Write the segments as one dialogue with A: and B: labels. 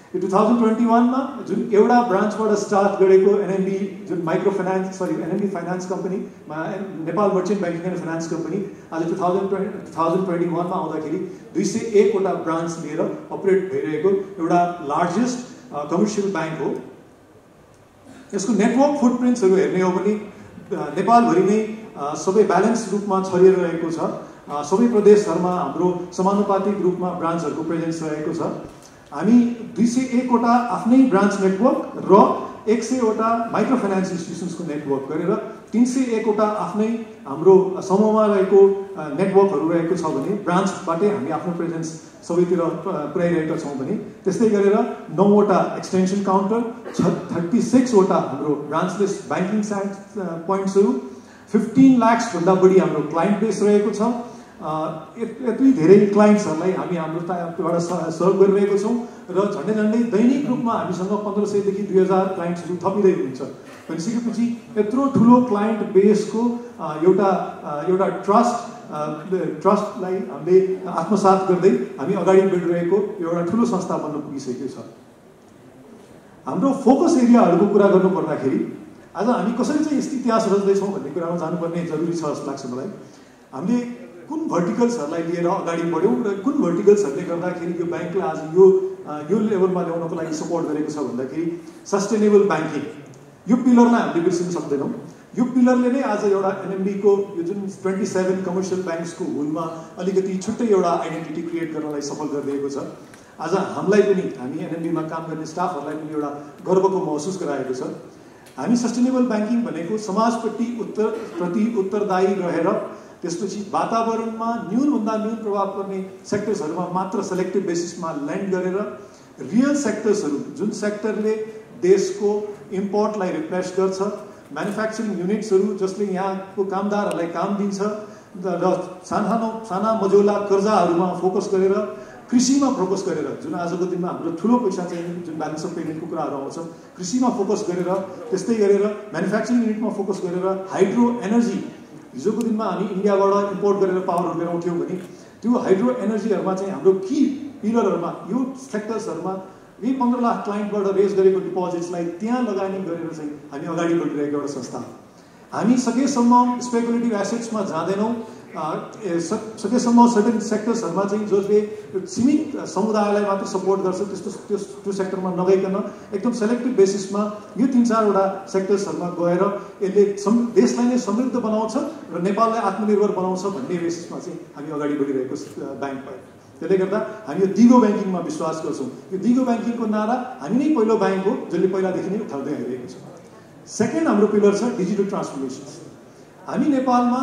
A: यो 2021 मा जुन एउटा ब्रान्चबाट स्टार्ट गरेको एनएमबी जुन NMB finance company Nepal merchant banking and finance company आज 2021 मा आउँदाखेरि 201 वटा ब्रान्च लिएर अपरेट भइरहेको एउटा लार्जेस्ट कमर्शियल बैंक हो। यसको नेटवर्क फुटप्रिन्ट्सहरु हेर्ने हो भने नेपालभरि नै सबै ब्यालेन्स रूपमा छरिएर रहेको छ। सबै प्रदेशहरुमा हाम्रो समानुपातिक रूपमा ब्रान्चहरुको प्रेजेन्स रहेको छ। हामी 201 वटा आफ्नै ब्रान्च नेटवर्क र 100 वटा माइक्रो फाइनान्स इन्स्टिट्युसन्सको नेटवर्क गरेर 301 वटा आफ्नै हाम्रो समूहमा रहेको नेटवर्कहरु रहेको छ भने ब्रान्चबाटै हामी आफ्नो प्रेजेन्स सबैतिर पुर्याइरहेका छौं भने त्यस्तै गरेर 9 वटा एक्सटेन्सन काउन्टर 36 वटा हाम्रो ब्रान्चलेस बैंकिङ पोइन्ट्सहरु 15 लाख भन्दा बढी हाम्रो क्लाइन्ट बेस रहेको छ। यति धेरै क्लाइन्ट्सहरुलाई हामी हाम्रोबाट सर्भ गरिरहेको छौं र झन्डै दैनिक रूपमा हामीसँग 1500 देखि 2000 क्लाइन्ट्सहरु थपिँदै हुनुहुन्छ। भनिसकेपछि यत्रो ठूलो क्लाइन्ट बेसको एउटा ट्रस्टलाई हामीले आत्मसात गर्दै हामी अगाडि बढिरहेको एउटा ठूलो संस्था बन्न पुगिसकेको छ। हाम्रो फोकस एरियाहरुको कुरा गर्नु पर्दाखेरि आज हामी कसरी चाहिँ इतिहास रच्दै छौं भन्ने कुरामा जानुपर्ने जरुरी छ जस्तो लाग्छ मलाई। हामीले कुन भर्टिकल्सहरुलाई लिएर अगाडि बढ्यौं र कुन भर्टिकल्सहरुले गर्दाखेरि यो बैंकले आज यो लेभलमा ल्याउनको लागि सपोर्ट गरेको छ भन्दाखेरि सस्टेनेबल बैंकिङ यो पिलरलाई हामीले बिर्सिन सक्दैनौं। यो पिलरले नै आज एउटा एनएमबी को यो जुन 27 कमर्शियल बैंक्सको हुलमा अलिकति छुट्टै एउटा आइडेन्टिटी क्रिएट गर्नलाई सफल गरिदिएको छ। आज हामीलाई पनि हामी एनएमबी मा काम गर्ने स्टाफहरुलाई पनि एउटा गर्वको महसुस गराएको छ। हामी सस्टेनेबल बैंकिङ भनेको समाजप्रति उत्तरदायी रहेर त्यसपछि वातावरणमा न्यूनभन्दा न्यून प्रभाव पर्ने सेक्टर्सहरुमा मात्र सेलेक्टिभ बेसिसमा ल्यान्ड गरेर रियल सेक्टर्सहरु जुन सेक्टरले देशको इम्पोर्टलाई रिप्लेस गर्छ, म्यानुफ्याक्चरिङ युनिट्सहरु जसले यहाँको कामदारहरुलाई काम दिन्छ र साना मझौला कर्जाहरुमा फोकस गरेर कृषिमा फोकस गरेर जुन आजको दिनमा हाम्रो ठूलो पैसा चाहिँ जुन ब्यालेन्स अफ पेमेन्टको कुराहरु आउँछ कृषिमा फोकस गरेर त्यस्तै गरेर म्यानुफ्याक्चरिङ युनिटमा फोकस गरेर हाइड्रो एनर्जी हिजोको दिनमा हामी इन्डियाबाट इम्पोर्ट गरेर पावरहरु ल्याउँथ्यौं भने त्यो हाइड्रो एनर्जीहरुमा चाहिँ हाम्रो की पिलरहरुमा यो सेक्टर्सहरुमा यही 15 लाख क्लाइन्टबाट रेज गरेको डिपोजिट्सलाई त्यहाँ लगानी गरेर चाहिँ हामी अगाडि बढिरहेको एउटा संस्था हो। हामी सकेसम्म स्पेकुलेटिभ एसेट्समा जाँदैनौं। सकेसम्म सर्टेन सेक्टर्सहरुमा चाहिँ जसले सीमित समुदायलाई मात्र सपोर्ट गर्छ त्यो सेक्टरमा नगइकन एकदम सेलेक्टिभ बेसिसमा यो 3-4 वटा सेक्टर्सहरुमा गएर यसले देशलाई नै समृद्ध बनाउँछ र नेपाललाई आत्मनिर्भर बनाउँछ भन्ने बेसिसमा चाहिँ हामी अगाडि बढिरहेको बैंक भयो। त्यसले गर्दा हामी यो दिगो बैंकिङमा विश्वास गर्छौं। यो दिगो बैंकिङको नारा हामी नै पहिलो बैंक हो जसले पहिलादेखि नै उठाउँदै आइरहेको छ। सेकेन्ड हाम्रो पिलर छ डिजिटल ट्रान्सफर्मेसन। हामी नेपालमा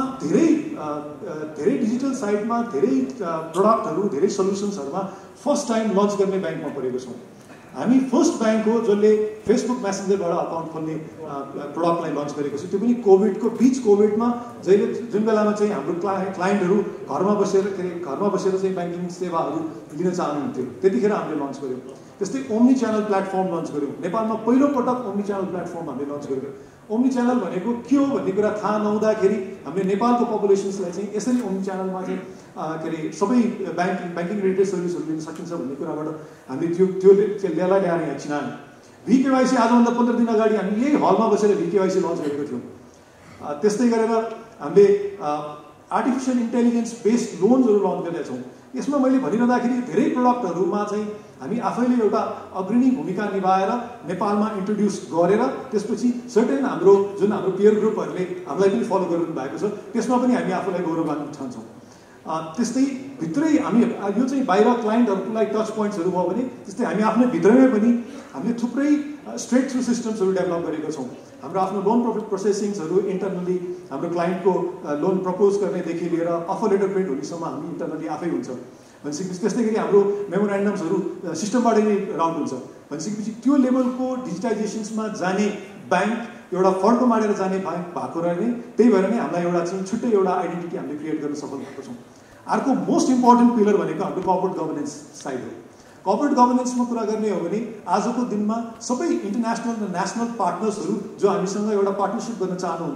A: धेरै डिजिटल साइडमा धेरै प्रोडक्टहरु धेरै सल्युसन्सहरुमा फर्स्ट टाइम लन्च गर्ने बैंकमा परेको छौं। हामी फर्स्ट बैंक हो जसले फेसबुक मेसेन्जरबाट अकाउन्ट खोल्ने प्रोडक्टलाई लन्च गरेको छ। त्यो पनि कोभिडमा जहिले जुन बेलामा चाहिँ हाम्रो क्लाइन्टहरु घरमा बसेर चाहिँ बैंकिङ सेवाहरु लिन चाहनुहुन्थ्यो त्यतिखेर हामीले लन्च गर्यौं। त्यस्तै ओम्नी च्यानल प्लेटफर्म लन्च गर्यौं। नेपालमा पहिलो पटक ओम्नी च्यानल प्लेटफर्म हामीले लन्च गर्यौं। ओम्नी च्यानल भनेको के हो भन्ने कुरा थाहा नहुँदाखेरि हामीले नेपालको पपुलेसन्सलाई चाहिँ यसरी ओम्नी च्यानलमा चाहिँ सबै बैंकिङ रिलेटेड सर्भिसहरु लिन सकिन्छ भन्ने कुराबाट हामीले त्यो ल्याएर यहाँ चिनायौं। VKYC आजभन्दा 15 दिन अगाडि हामी यही हलमा बसेर VKYC लन्च गरेको थियौं। त्यस्तै गरेर हामीले आर्टिफिशियल इन्टेलिजेन्स बेस्ड लोन्सहरु लन्च गरेका छौं। यसमा मैले भनिरहँदाखेरि धेरै प्रोडक्टहरुमा चाहिँ हामी आफैले एउटा अग्रणी भूमिका निभाएर नेपालमा इन्ट्रोड्युस गरेर त्यसपछि सर्टेन हाम्रो पियर ग्रुपहरुले हामीलाई पनि फलो गरिरहनु भएको छ त्यसमा पनि हामी आफूलाई गौरवान्वित ठान्छौं। त्यस्तै भित्रै हामी यो चाहिँ बाहिर क्लाइन्टहरुलाई टच पोइन्ट्सहरु भयो भने त्यस्तै हामी आफ्नो भित्रमै पनि हामीले थुप्रै स्ट्रेट थ्रु सिस्टम्सहरु डेभलप गरेका छौं। हाम्रो आफ्नो लोन प्रोसेसिङहरु इन्टरनली हाम्रो क्लाइन्टको लोन प्रपोज गर्नेदेखि लिएर अफर लेटर प्रिन्ट हुनेसम्म हामी इन्टरनली आफै हुन्छ। भनेपछि त्यस्तै गरी हाम्रो मेमोरेन्डम्सहरु सिस्टमबाट नै राउट हुन्छ। भनेपछि त्यो लेभलको डिजिटाइजेसनमा जाने बैंक एउटा फड्को मारेर जाने बैंक भएको रहे नै त्यही भएर नै हामीलाई एउटा चाहिँ छुट्टै एउटा आइडेन्टिटी हामीले क्रिएट गर्न सफल भएको छौं। अर्को मोस्ट इम्पोर्टेन्ट पिलर भनेको हाम्रो कर्पोरेट गभर्नेन्स साइड हो। कर्पोरेट गभर्नेन्समा कुरा गर्ने हो भने आजको दिनमा सबै इन्टरनेशनल र नेशनल पार्टनर्सहरु जो हामीसँग एउटा पार्टनरशिप गर्न चाहनुहुन्छ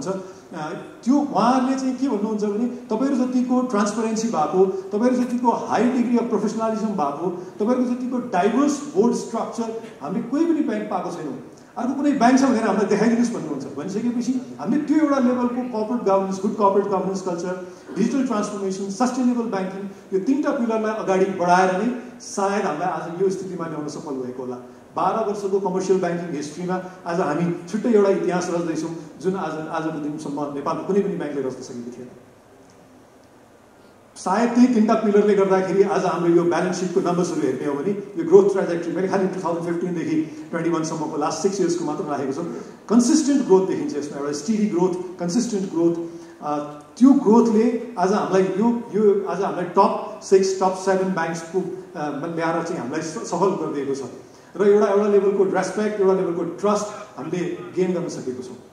A: त्यो उहाँहरूले चाहिँ के भन्नुहुन्छ भने तपाईँहरू जतिको ट्रान्सपरेन्सी भएको, तपाईँहरू जतिको हाई डिग्री अफ प्रोफेसनलिजम भएको, तपाईँहरूको जतिको डाइभर्स बोर्ड स्ट्रक्चर हामीले कोही पनि ब्याङ्क पाएको छैनौँ। अर्को कुनै ब्याङ्क छ भनेर हामीलाई देखाइदिनुहोस् भन्नुहुन्छ। भनिसकेपछि हामीले त्यो एउटा लेभलको corporate governance, good corporate governance culture, digital transformation, sustainable banking, यो 3टा पिलरलाई अगाडि बढाएर नै सायद हामीलाई आज यो स्थितिमा ल्याउन सफल भएको होला। 12 वर्षको कमर्सियल ब्याङ्किङ हिस्ट्रीमा आज हामी छुट्टै एउटा इतिहास रच्दैछौँ जुन आजको दिनसम्म नेपालको कुनै पनि ब्याङ्कले रच्न सकेको थिएन। सायद त्यही 3टा पिलरले गर्दाखेरि आज हाम्रो यो ब्यालेन्स सिटको नम्बर्सहरू हेर्ने हो भने यो ग्रोथ ट्राजेक्ट्री मैले खालि 2015 देखि 21 सम्मको लास्ट 6 इयर्सको मात्र राखेको छु। कन्सिस्टेन्ट ग्रोथ देखिन्छ यसमा, एउटा स्टिडी ग्रोथ, कन्सिस्टेन्ट ग्रोथ। त्यो ग्रोथले आज हामीलाई यो आज हामीलाई टप 6 टप 7 ब्याङ्क्सको ल्याएर चाहिँ हामीलाई सफल गरिदिएको छ र एउटा लेभलको रेस्पेक्ट, एउटा लेभलको ट्रस्ट हामीले गेन गर्न सकेको छौँ।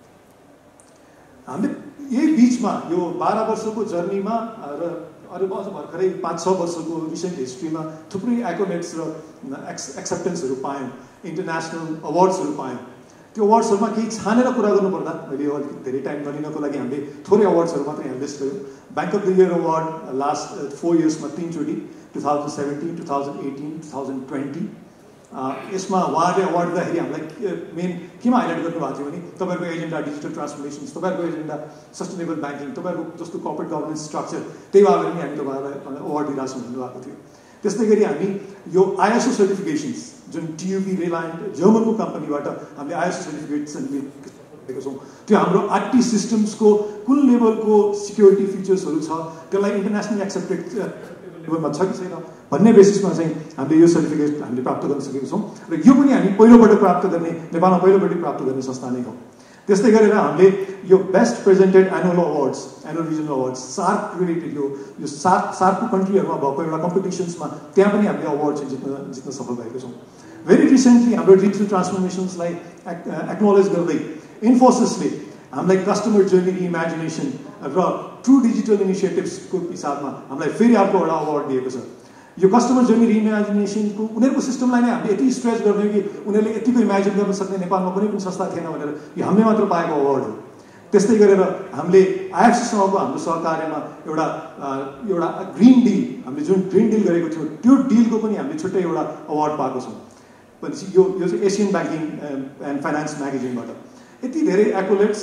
A: हामीले यही बिचमा यो 12 वर्षको जर्नीमा र अरू भर्खरै 5-6 वर्षको रिसेन्ट हिस्ट्रीमा थुप्रै एक्रोलेट्स र एक्सेप्टेन्सहरू पायौँ, इन्टरनेसनल अवार्ड्सहरू पायौँ। त्यो अवार्ड्सहरूमा केही छानेर कुरा गर्नुपर्दा मैले यो अलिकति धेरै टाइम नलिनको लागि हामीले थोरै अवार्ड्सहरू मात्रै यहाँ लिस्ट गऱ्यौँ। Bank of the year award last 4 इयर्समा 3 चोटि, 2017, 2018, 2020। यसमा उहाँले अवार्ड दिँदाखेरि हामीलाई मेन केमा हाइलाइट गर्नुभएको थियो भने तपाईँहरूको एजेन्डा डिजिटल ट्रान्सफर्मेसन्स, तपाईँहरूको एजेन्डा सस्टेनेबल ब्याङ्किङ, तपाईँहरूको जस्तो कर्पोरेट गभर्नेन्स स्ट्रक्चर, त्यही भएर पनि हामी तपाईँहरूलाई अवार्ड दिइरहेको छौँ भन्नुभएको थियो। त्यस्तै गरी हामी यो ISO सर्टिफिकेसन्स जुन TUV रिलायन्ट जर्मनको कम्पनीबाट हामीले ISO सर्टिफिकेसन लिएको छौँ। त्यो हाम्रो IT सिस्टम्सको कुन लेभलको सिक्योरिटी फिचर्सहरू छ, त्यसलाई इन्टरनेसनली एक्सेप्टेड लेभलमा छ कि छैन भन्ने बेसिसमा चाहिँ हामीले यो सर्टिफिकेट हामीले प्राप्त गर्न सकेको छौँ र यो पनि हामी पहिलोपटक प्राप्त गर्ने, नेपालमा पहिलोपटक प्राप्त गर्ने संस्था नै हो। त्यस्तै गरेर हामीले यो best presented annual awards, annual regional awards, SAARC related यो सार्कको कन्ट्रीहरूमा भएको एउटा कम्पिटिसन्समा त्यहाँ पनि हामीले अवार्ड चाहिँ जित्न सफल भएका छौँ। भेरी रिसेन्टली हाम्रो डिजिटल ट्रान्सफर्मेसन्सलाई एक्नोलेज गर्दै इन्फोसिसले हामीलाई कस्टमर जर्नी रिइमेजिनेसन र ट्रु डिजिटल इनिसिएटिभ्सको हिसाबमा हामीलाई फेरि अर्को एउटा अवार्ड दिएको छ। यो कस्टमर जर्नी रिइमेजिनेसनको उनीहरूको सिस्टमलाई नै हामीले यति स्ट्रेच गर्ने कि उनीहरूले यतिको इमेजिन गर्न सक्ने नेपालमा कुनै पनि संस्था थिएन भनेर यो हामीले मात्र पाएको अवार्ड हो। त्यस्तै गरेर हामीले IFCसँगको हाम्रो सहकार्यमा एउटा ग्रिन डिल, हामीले जुन ग्रिन डिल गरेको थियौँ त्यो डिलको पनि हामीले छुट्टै एउटा अवार्ड पाएको छौँ। भनेपछि यो चाहिँ एसियन ब्याङ्किङ एन्ड फाइनेन्स म्यागजिनबाट यति धेरै एक्रोलेट्स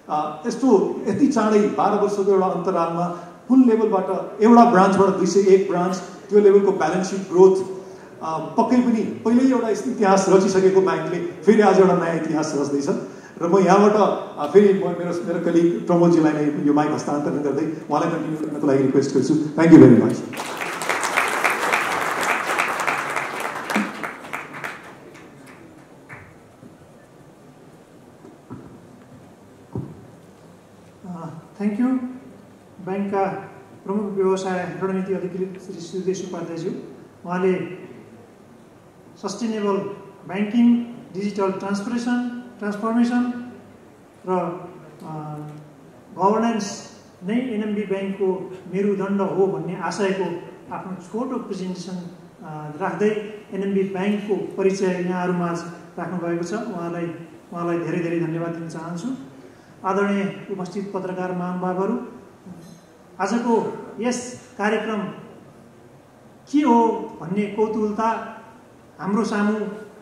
A: यति चाँडै 12 वर्षको एउटा अन्तरालमा कुन लेभलबाट एउटा ब्रान्चबाट 201 ब्रान्च, त्यो लेभलको ब्यालेन्स सिट ग्रोथ, पक्कै पनि पहिल्यै एउटा इतिहास रचिसकेको ब्याङ्कले फेरि आज एउटा नयाँ इतिहास रच्दैछ। र म यहाँबाट फेरि मेरो कलिग प्रमोदजीलाई नै यो माइक हस्तान्तरण गर्दै उहाँलाई कन्टिन्यू गर्नको लागि रिक्वेस्ट गर्छु। Thank you very much.
B: Thank you. ब्याङ्कका प्रमुख व्यवसाय रणनीति अधिकृत श्री सुदेश उपाध्यायज्यू, उहाँले सस्टेनेबल ब्याङ्किङ, डिजिटल ट्रान्सफर्मेसन र गभर्नेन्स नै NMB ब्याङ्कको मेरुदण्ड हो भन्ने आशयको आफ्नो छोटो प्रेजेन्टेसन राख्दै NMB ब्याङ्कको परिचय यहाँहरूमाझ राख्नुभएको छ। उहाँलाई धेरै धेरै धन्यवाद दिन चाहन्छु। आदरणीय उपस्थित पत्रकार महानुभावहरू, आजको यस कार्यक्रम के हो भन्ने कौतूहलता हाम्रो सामु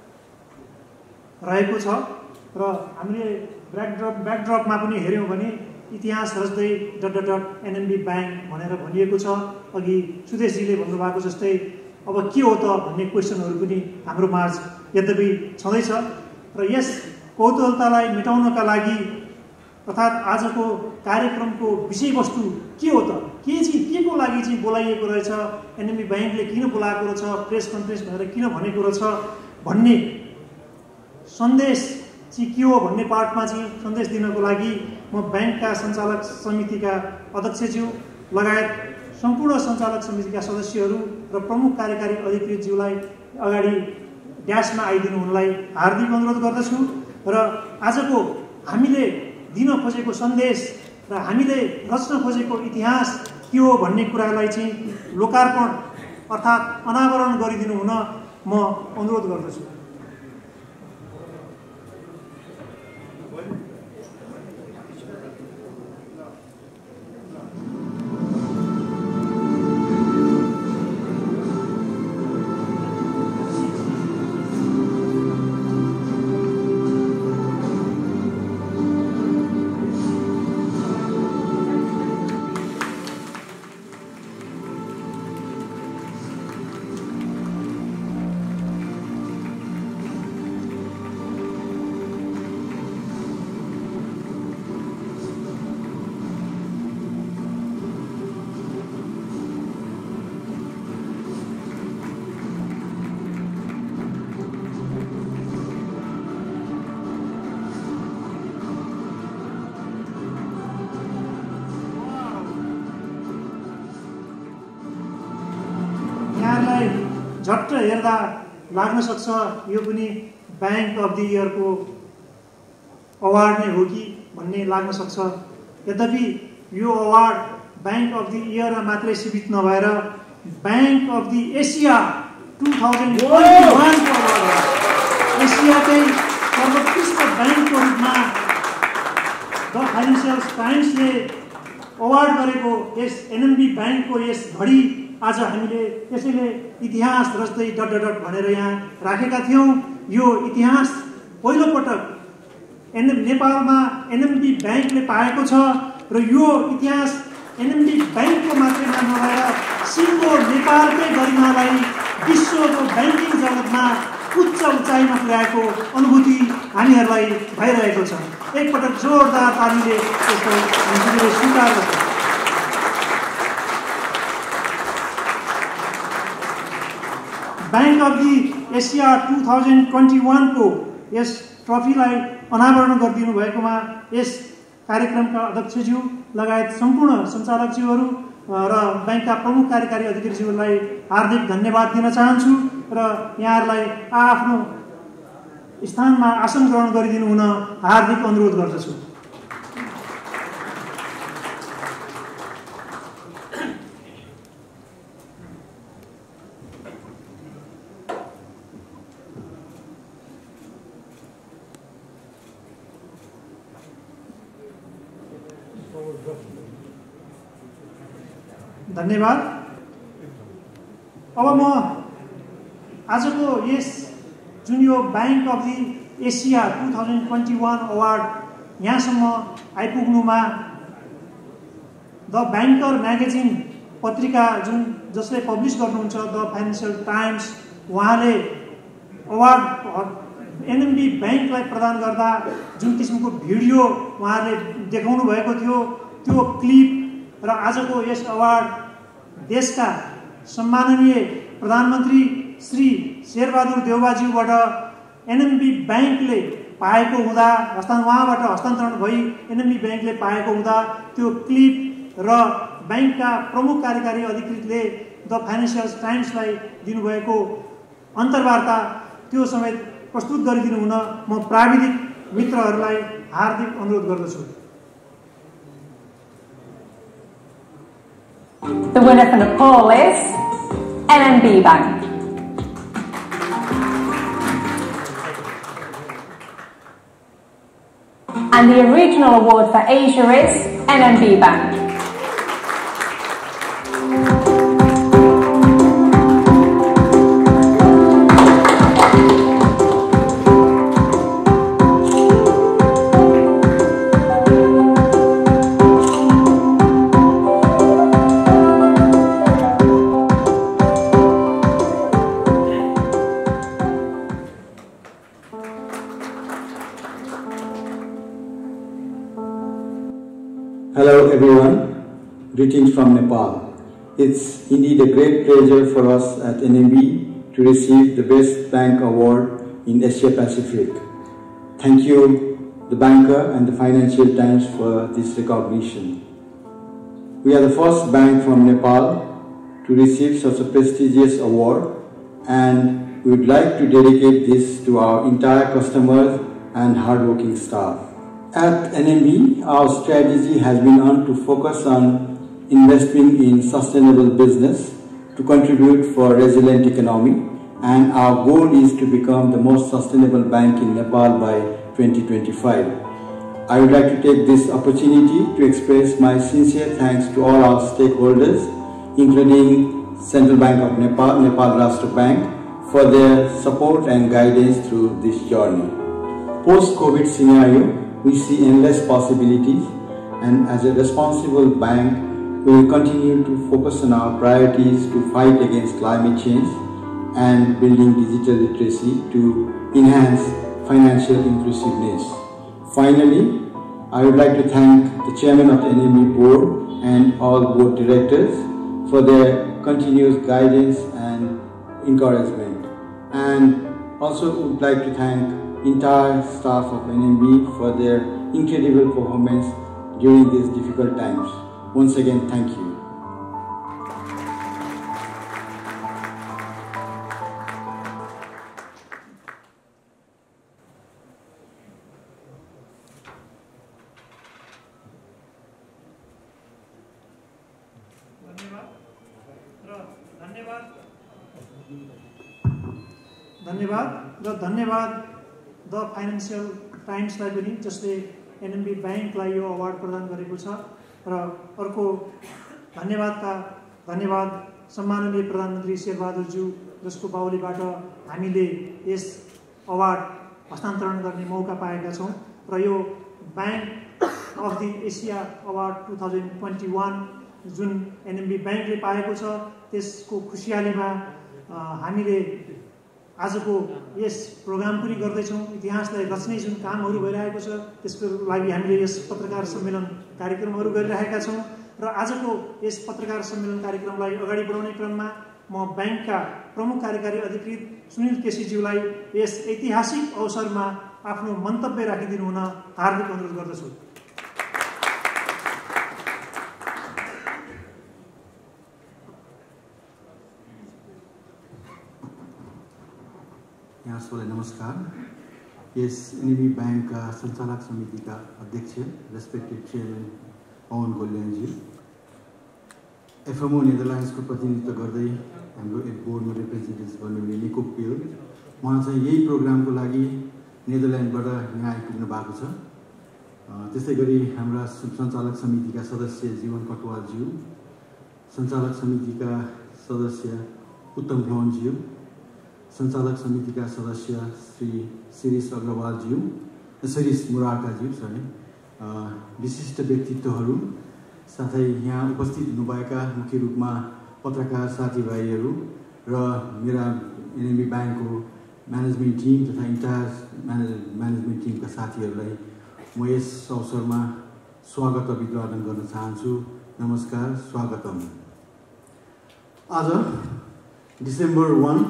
B: रहेको छ र हामीले ब्याकड्रपमा पनि हेऱ्यौँ भने इतिहास रच्दै NMB ब्याङ्क भनेर भनिएको छ। अघि सुदेशजीले भन्नुभएको जस्तै अब के हो त भन्ने क्वेसनहरू पनि हाम्रो माझ यद्यपि छँदैछ र यस कौतूहलतालाई मेटाउनका लागि अर्थात् आजको कार्यक्रमको विषयवस्तु के हो त, के को लागि चाहिँ बोलाइएको रहेछ, NMB ब्याङ्कले किन बोलाएको रहेछ, प्रेस कन्फरेन्स भनेर किन भनेको रहेछ भन्ने सन्देश चाहिँ के हो भन्ने पार्टमा चाहिँ सन्देश दिनको लागि म ब्याङ्कका सञ्चालक समितिका अध्यक्षज्यू लगायत सम्पूर्ण सञ्चालक समितिका सदस्यहरू र प्रमुख कार्यकारी अधिकृतज्यूलाई अगाडि ड्यासमा आइदिनु हुनलाई हार्दिक अनुरोध गर्दछु। र आजको हामीले दिन खोजेको सन्देश र हामीले रच्न खोजेको इतिहास के हो भन्ने कुरालाई चाहिँ लोकार्पण अर्थात् अनावरण गरिदिनु हुन म अनुरोध गर्दछु। झट्ट हेर्दा लाग्न सक्छ यो पनि बैंक अफ द इयरको अवार्ड नै हो कि भन्ने लाग्न सक्छ। यद्यपि यो अवार्ड बैंक अफ द इयरमा मात्रै सीमित नभएर बैंक अफ द एसिया 2021 को अवार्ड हो। एसियाकै सर्वोत्कृष्ट बैंकको रूपमा द फाइनेन्सियल टाइम्सले अवार्ड गरेको यस एनएमबी बैंकको यस घडी आज हामीले त्यसैले इतिहास रच्दै डट डट भनेर यहाँ राखेका थियौँ। यो इतिहास पहिलोपटक नेपालमा एनएमबी बैंकले पाएको छ र यो इतिहास एनएमबी बैंकको मात्रै नभएर सिङ्गो नेपालकै गरिमालाई विश्वको ब्याङ्किङ जगतमा उच्च उचाइमा पुर्याएको अनुभूति हामीहरूलाई भइरहेको छ। एकपटक जोरदार तालीले यसको हामीले स्वीकार गर्छौँ। बैंक अफ दि एसिया 2021 को यस ट्रफीलाई अनावरण गरिदिनु भएकोमा यस कार्यक्रमका अध्यक्षज्यू लगायत सम्पूर्ण सञ्चालकज्यूहरू र बैंकका प्रमुख कार्यकारी अधिकारीज्यूहरूलाई हार्दिक धन्यवाद दिन चाहन्छु र यहाँहरूलाई आफ्नो स्थानमा आसन ग्रहण गरिदिनु हुन हार्दिक अनुरोध गर्दछु। धन्यवाद। अब म आजको यस जुन यो bank of the Asia 2021 award यहाँसम्म आइपुग्नुमा द बैंकर म्यागजिन पत्रिका जसले पब्लिस गर्नुहुन्छ द फाइनेन्सियल टाइम्स उहाँले अवार्ड एनएमबी बैंकलाई प्रदान गर्दा जुन किसिमको भिडियो उहाँले देखाउनु भएको थियो त्यो क्लिप र आजको यस अवार्ड देशका सम्माननीय प्रधानमन्त्री श्री शेरबहादुर देउवाज्यूबाट एनएमबी बैंकले पाएको हुँदा उहाँबाट हस्तान्तरण भई एनएमबी बैंकले पाएको हुँदा त्यो क्लिप र बैंकका प्रमुख कार्यकारी अधिकृतले द फाइनेन्सियल टाइम्सलाई दिनुभएको अन्तर्वार्ता त्यो समेत प्रस्तुत गरिदिनु हुन म प्राविधिक मित्रहरूलाई हार्दिक अनुरोध गर्दछु।
C: The winner for Nepal is NMB Bank. And the regional award for Asia is NMB Bank.
D: Hello everyone, greetings from Nepal. It's indeed a great pleasure for us at NMB to receive the Best Bank Award in Asia Pacific. Thank you, the banker and the Financial Times for this recognition. We are the first bank from Nepal to receive such a prestigious award, and we would like to dedicate this to our entire customers and hardworking staff. At NMB, our strategy has been on to focus on investing in sustainable business to contribute for a resilient economy, and our goal is to become the most sustainable bank in Nepal by 2025. I would like to take this opportunity to express my sincere thanks to all our stakeholders, including Central Bank of Nepal, Nepal Rashtra Bank, for their support and guidance through this journey. Post-COVID scenario, we see endless possibilities, and as a responsible bank, we will continue to focus on our priorities to fight against climate change and building digital literacy to enhance financial inclusiveness. Finally, I would like to thank the Chairman of the NMB Board and all Board Directors for their continuous guidance and encouragement, and also would like to thank entire staff of NMB for their incredible performance during these difficult times. Once again, thank you.
B: धन्यवाद र धन्यवाद the financial टाइम्सलाई पनि जसले NMB ब्याङ्कलाई यो award प्रदान गरेको छ र अर्को धन्यवाद सम्माननीय प्रधानमन्त्री शेरबहादुरज्यू जसको बाहुलीबाट हामीले यस अवार्ड हस्तान्तरण गर्ने मौका पाएका छौँ र यो bank of the Asia award 2021 जुन एनएमबी ब्याङ्कले पाएको छ त्यसको खुसियालीमा हामीले आजको यस प्रोग्राम पनि गर्दैछौँ। इतिहासलाई रच्ने जुन कामहरू भइरहेको छ त्यसको लागि हामीले यस पत्रकार सम्मेलन कार्यक्रमहरू गरिरहेका छौँ र आजको यस पत्रकार सम्मेलन कार्यक्रमलाई अगाडि बढाउने क्रममा म ब्याङ्कका प्रमुख कार्यकारी अधिकृत सुनिल केसीज्यूलाई यस ऐतिहासिक अवसरमा आफ्नो मन्तव्य राखिदिनु हुन हार्दिक अनुरोध गर्दछु।
E: यहाँ सबैलाई नमस्कार। यस एनएमबी ब्याङ्कका सञ्चालक समितिका अध्यक्ष रेस्पेक्टेड चेयरम्यान पवन गोल्यानजी, एफएमओ नेदरल्यान्ड्सको प्रतिनिधित्व गर्दै हाम्रो एक बोर्डमा रिप्रेजेन्टेटिभ गर्नुहुने निको पिल, उहाँ चाहिँ यही प्रोग्रामको लागि नेदरल्यान्डबाट यहाँ आइपुग्नु भएको छ। त्यसै गरी हाम्रा सञ्चालक समितिका सदस्य जीवन कटवालज्यू, सञ्चालक समितिका सदस्य उत्तम भवनज्यू, सञ्चालक समितिका सदस्य श्री शिरीष अग्रवालज्यू, शिरीष मुरारकाज्यू, विशिष्ट व्यक्तित्वहरू, साथै यहाँ उपस्थित हुनुभएका मुख्य रूपमा पत्रकार साथीभाइहरू र मेरा एनएमबी ब्याङ्कको म्यानेजमेन्ट टिम तथा इन्टायर म्यानेजमेन्ट टिमका साथीहरूलाई म यस अवसरमा स्वागत अभिवादन गर्न चाहन्छु। नमस्कार, स्वागतम। आज डिसेम्बर 1,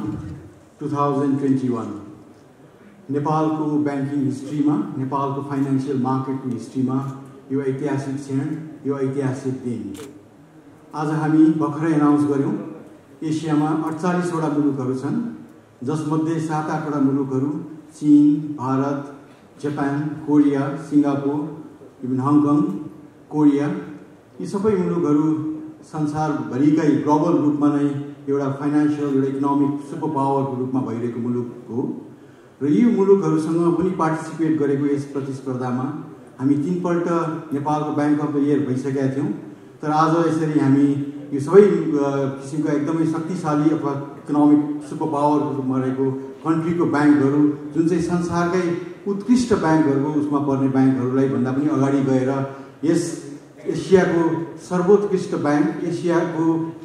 E: 2021 नेपालको ब्याङ्किङ हिस्ट्रीमा, नेपालको फाइनेन्सियल मार्केटको हिस्ट्रीमा यो ऐतिहासिक क्षण, यो ऐतिहासिक दिन। आज हामी भर्खरै एनाउन्स गऱ्यौँ एसियामा 48 वटा मुलुकहरू छन्, जसमध्ये 7-8 वटा मुलुकहरू चीन, Bharat, Japan, Korea, Singapore, even Hong Kong, Korea, यी सबै मुलुकहरू संसारभरिकै ग्लोबल रूपमा नै एउटा फाइनेन्सियल, एउटा इकोनोमिक सुपर पावरको रूपमा भइरहेको मुलुक हो र यी मुलुकहरूसँग पनि पार्टिसिपेट गरेको यस प्रतिस्पर्धामा हामी 3 पल्ट नेपालको ब्याङ्क अफ द इयर भइसकेका थियौँ। तर आज यसरी हामी यो सबै किसिमका एकदमै शक्तिशाली अथवा इकोनोमिक सुपर पावरको रूपमा रहेको कन्ट्रीको ब्याङ्कहरू, जुन चाहिँ संसारकै उत्कृष्ट ब्याङ्कहरूको उसमा पर्ने ब्याङ्कहरूलाई भन्दा पनि अगाडि गएर यस एसियाको सर्वोत्कृष्ट ब्याङ्क, एसियाको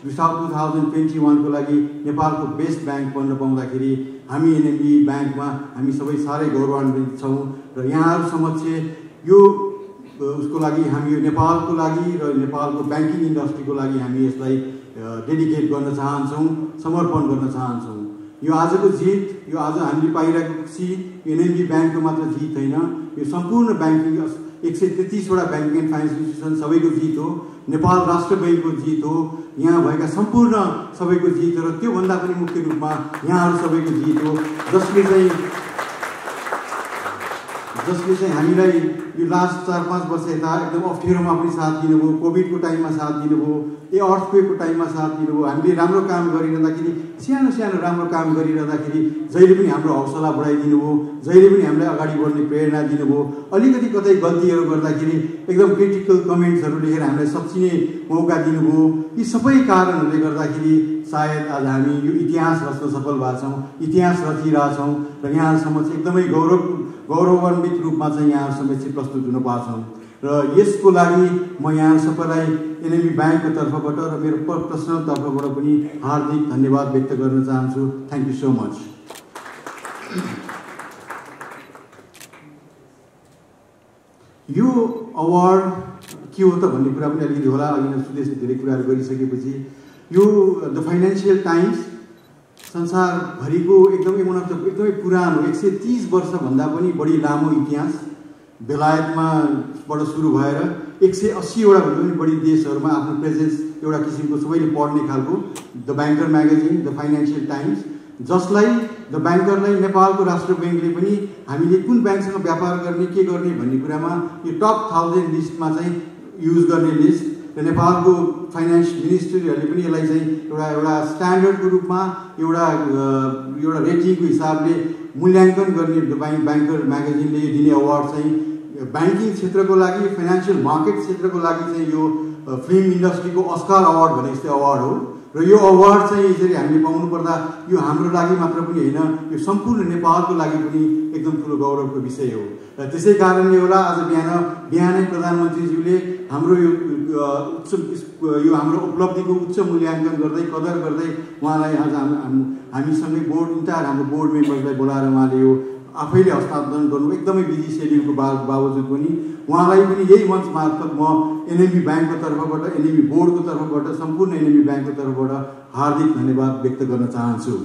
E: 2021 को लागि नेपालको बेस्ट ब्याङ्क बन्न पाउँदाखेरि हामी एनएमबी ब्याङ्कमा हामी सबै साह्रै गौरवान्वित छौँ र यहाँहरू समक्ष यो उसको लागि हामी यो नेपालको लागि र नेपालको ब्याङ्किङ इन्डस्ट्रीको लागि हामी यसलाई डेडिकेट गर्न चाहन्छौँ, समर्पण गर्न चाहन्छौँ। यो आजको जित, यो आज हामीले पाइरहेको खुसी एनएमबी ब्याङ्कको मात्र जित होइन, यो सम्पूर्ण ब्याङ्किङ 133 वटा ब्याङ्किङ एन्ड फाइनेन्स इन्स्टिट्युसन सबैको जित हो, नेपाल राष्ट्र बैङ्कको जित हो, यहाँ भएका सम्पूर्ण सबैको जित हो र त्योभन्दा पनि मुख्य रूपमा यहाँहरू सबैको जित हो, जसले चाहिँ हामीलाई यो लास्ट 4-5 वर्ष यता एकदम अप्ठ्यारोमा पनि साथ दिनुभयो, कोभिडको टाइममा साथ दिनुभयो, अर्थक्वेकको टाइममा साथ दिनुभयो। हामीले राम्रो काम गरिरहँदाखेरि, सानो सानो राम्रो काम गरिरहँदाखेरि जहिले पनि हाम्रो हौसला बढाइदिनु भयो, जहिले पनि हामीलाई अगाडि बढ्ने प्रेरणा दिनुभयो। अलिकति कतै गल्तीहरू गर्दाखेरि एकदम क्रिटिकल कमेन्ट्सहरू लेखेर हामीलाई सच्चिने मौका दिनुभयो। यी सबै कारणहरूले गर्दाखेरि सायद आज हामी यो इतिहास रच्न सफल भएका छौँ, इतिहास रचिरहेछौँ र यहाँहरू समक्ष एकदमै गौरवान्वित रूपमा चाहिँ यहाँहरू समक्ष प्रस्तुत हुन पाउँछौँ र यसको लागि म यहाँ सबैलाई एनएमबी ब्याङ्कको तर्फबाट र मेरो पर्सनल तर्फबाट पनि हार्दिक धन्यवाद व्यक्त गर्न चाहन्छु। Thank you so much. यो अवार्ड के हो त भन्ने कुरा पनि अलिकति होला, अघि नै सुदेशले धेरै कुराहरू गरिसकेपछि यो द फाइनेन्सियल टाइम्स संसारभरिको एकदमै पुरानो 130 वर्षभन्दा पनि बढी लामो इतिहास, बेलायतमाबाट सुरु भएर 180 वटा भन्दा पनि बढी देशहरूमा आफ्नो प्रेजेन्स एउटा किसिमको सबैले पढ्ने खालको the banker magazine the financial times, जसलाई द ब्याङ्करलाई नेपालको राष्ट्र ब्याङ्कले पनि हामीले कुन ब्याङ्कसँग व्यापार गर्ने, के गर्ने भन्ने कुरामा यो टप 1000 लिस्टमा चाहिँ युज गर्ने लिस्ट र नेपालको फाइनेन्स मिनिस्ट्रीहरूले पनि यसलाई चाहिँ एउटा स्ट्यान्डर्डको रूपमा एउटा रेटिङको हिसाबले मूल्याङ्कन गर्ने ब्याङ्कर म्यागजिनले दिने अवार्ड चाहिँ ब्याङ्किङ क्षेत्रको लागि, फाइनेन्सियल मार्केट क्षेत्रको लागि चाहिँ यो फिल्म इन्डस्ट्रीको अस्कार अवार्ड भने जस्तै अवार्ड हो। र यो अवार्ड चाहिँ यसरी हामीले पाउनु पर्दा यो हाम्रो लागि मात्र पनि होइन, यो सम्पूर्ण नेपालको लागि पनि एकदम ठुलो गौरवको विषय हो। र त्यसै कारणले होला आज बिहानै प्रधानमन्त्रीज्यूले हाम्रो यो हाम्रो उपलब्धिको उच्च मूल्याङ्कन गर्दै कदर गर्दै उहाँलाई आज हामीसँगै बोर्ड इन्टायर हाम्रो बोर्ड मेम्बर्सलाई बोलाएर उहाँले यो आफैले हस्तान्तरण गर्नु एकदमै बिजी सेड्युलको बावजुद पनि उहाँलाई पनि यही मञ्च मार्फत म एनएमबी ब्याङ्कको तर्फबाट, एनएमबी बोर्डको तर्फबाट, सम्पूर्ण एनएमबी ब्याङ्कको तर्फबाट हार्दिक धन्यवाद व्यक्त गर्न चाहन्छु।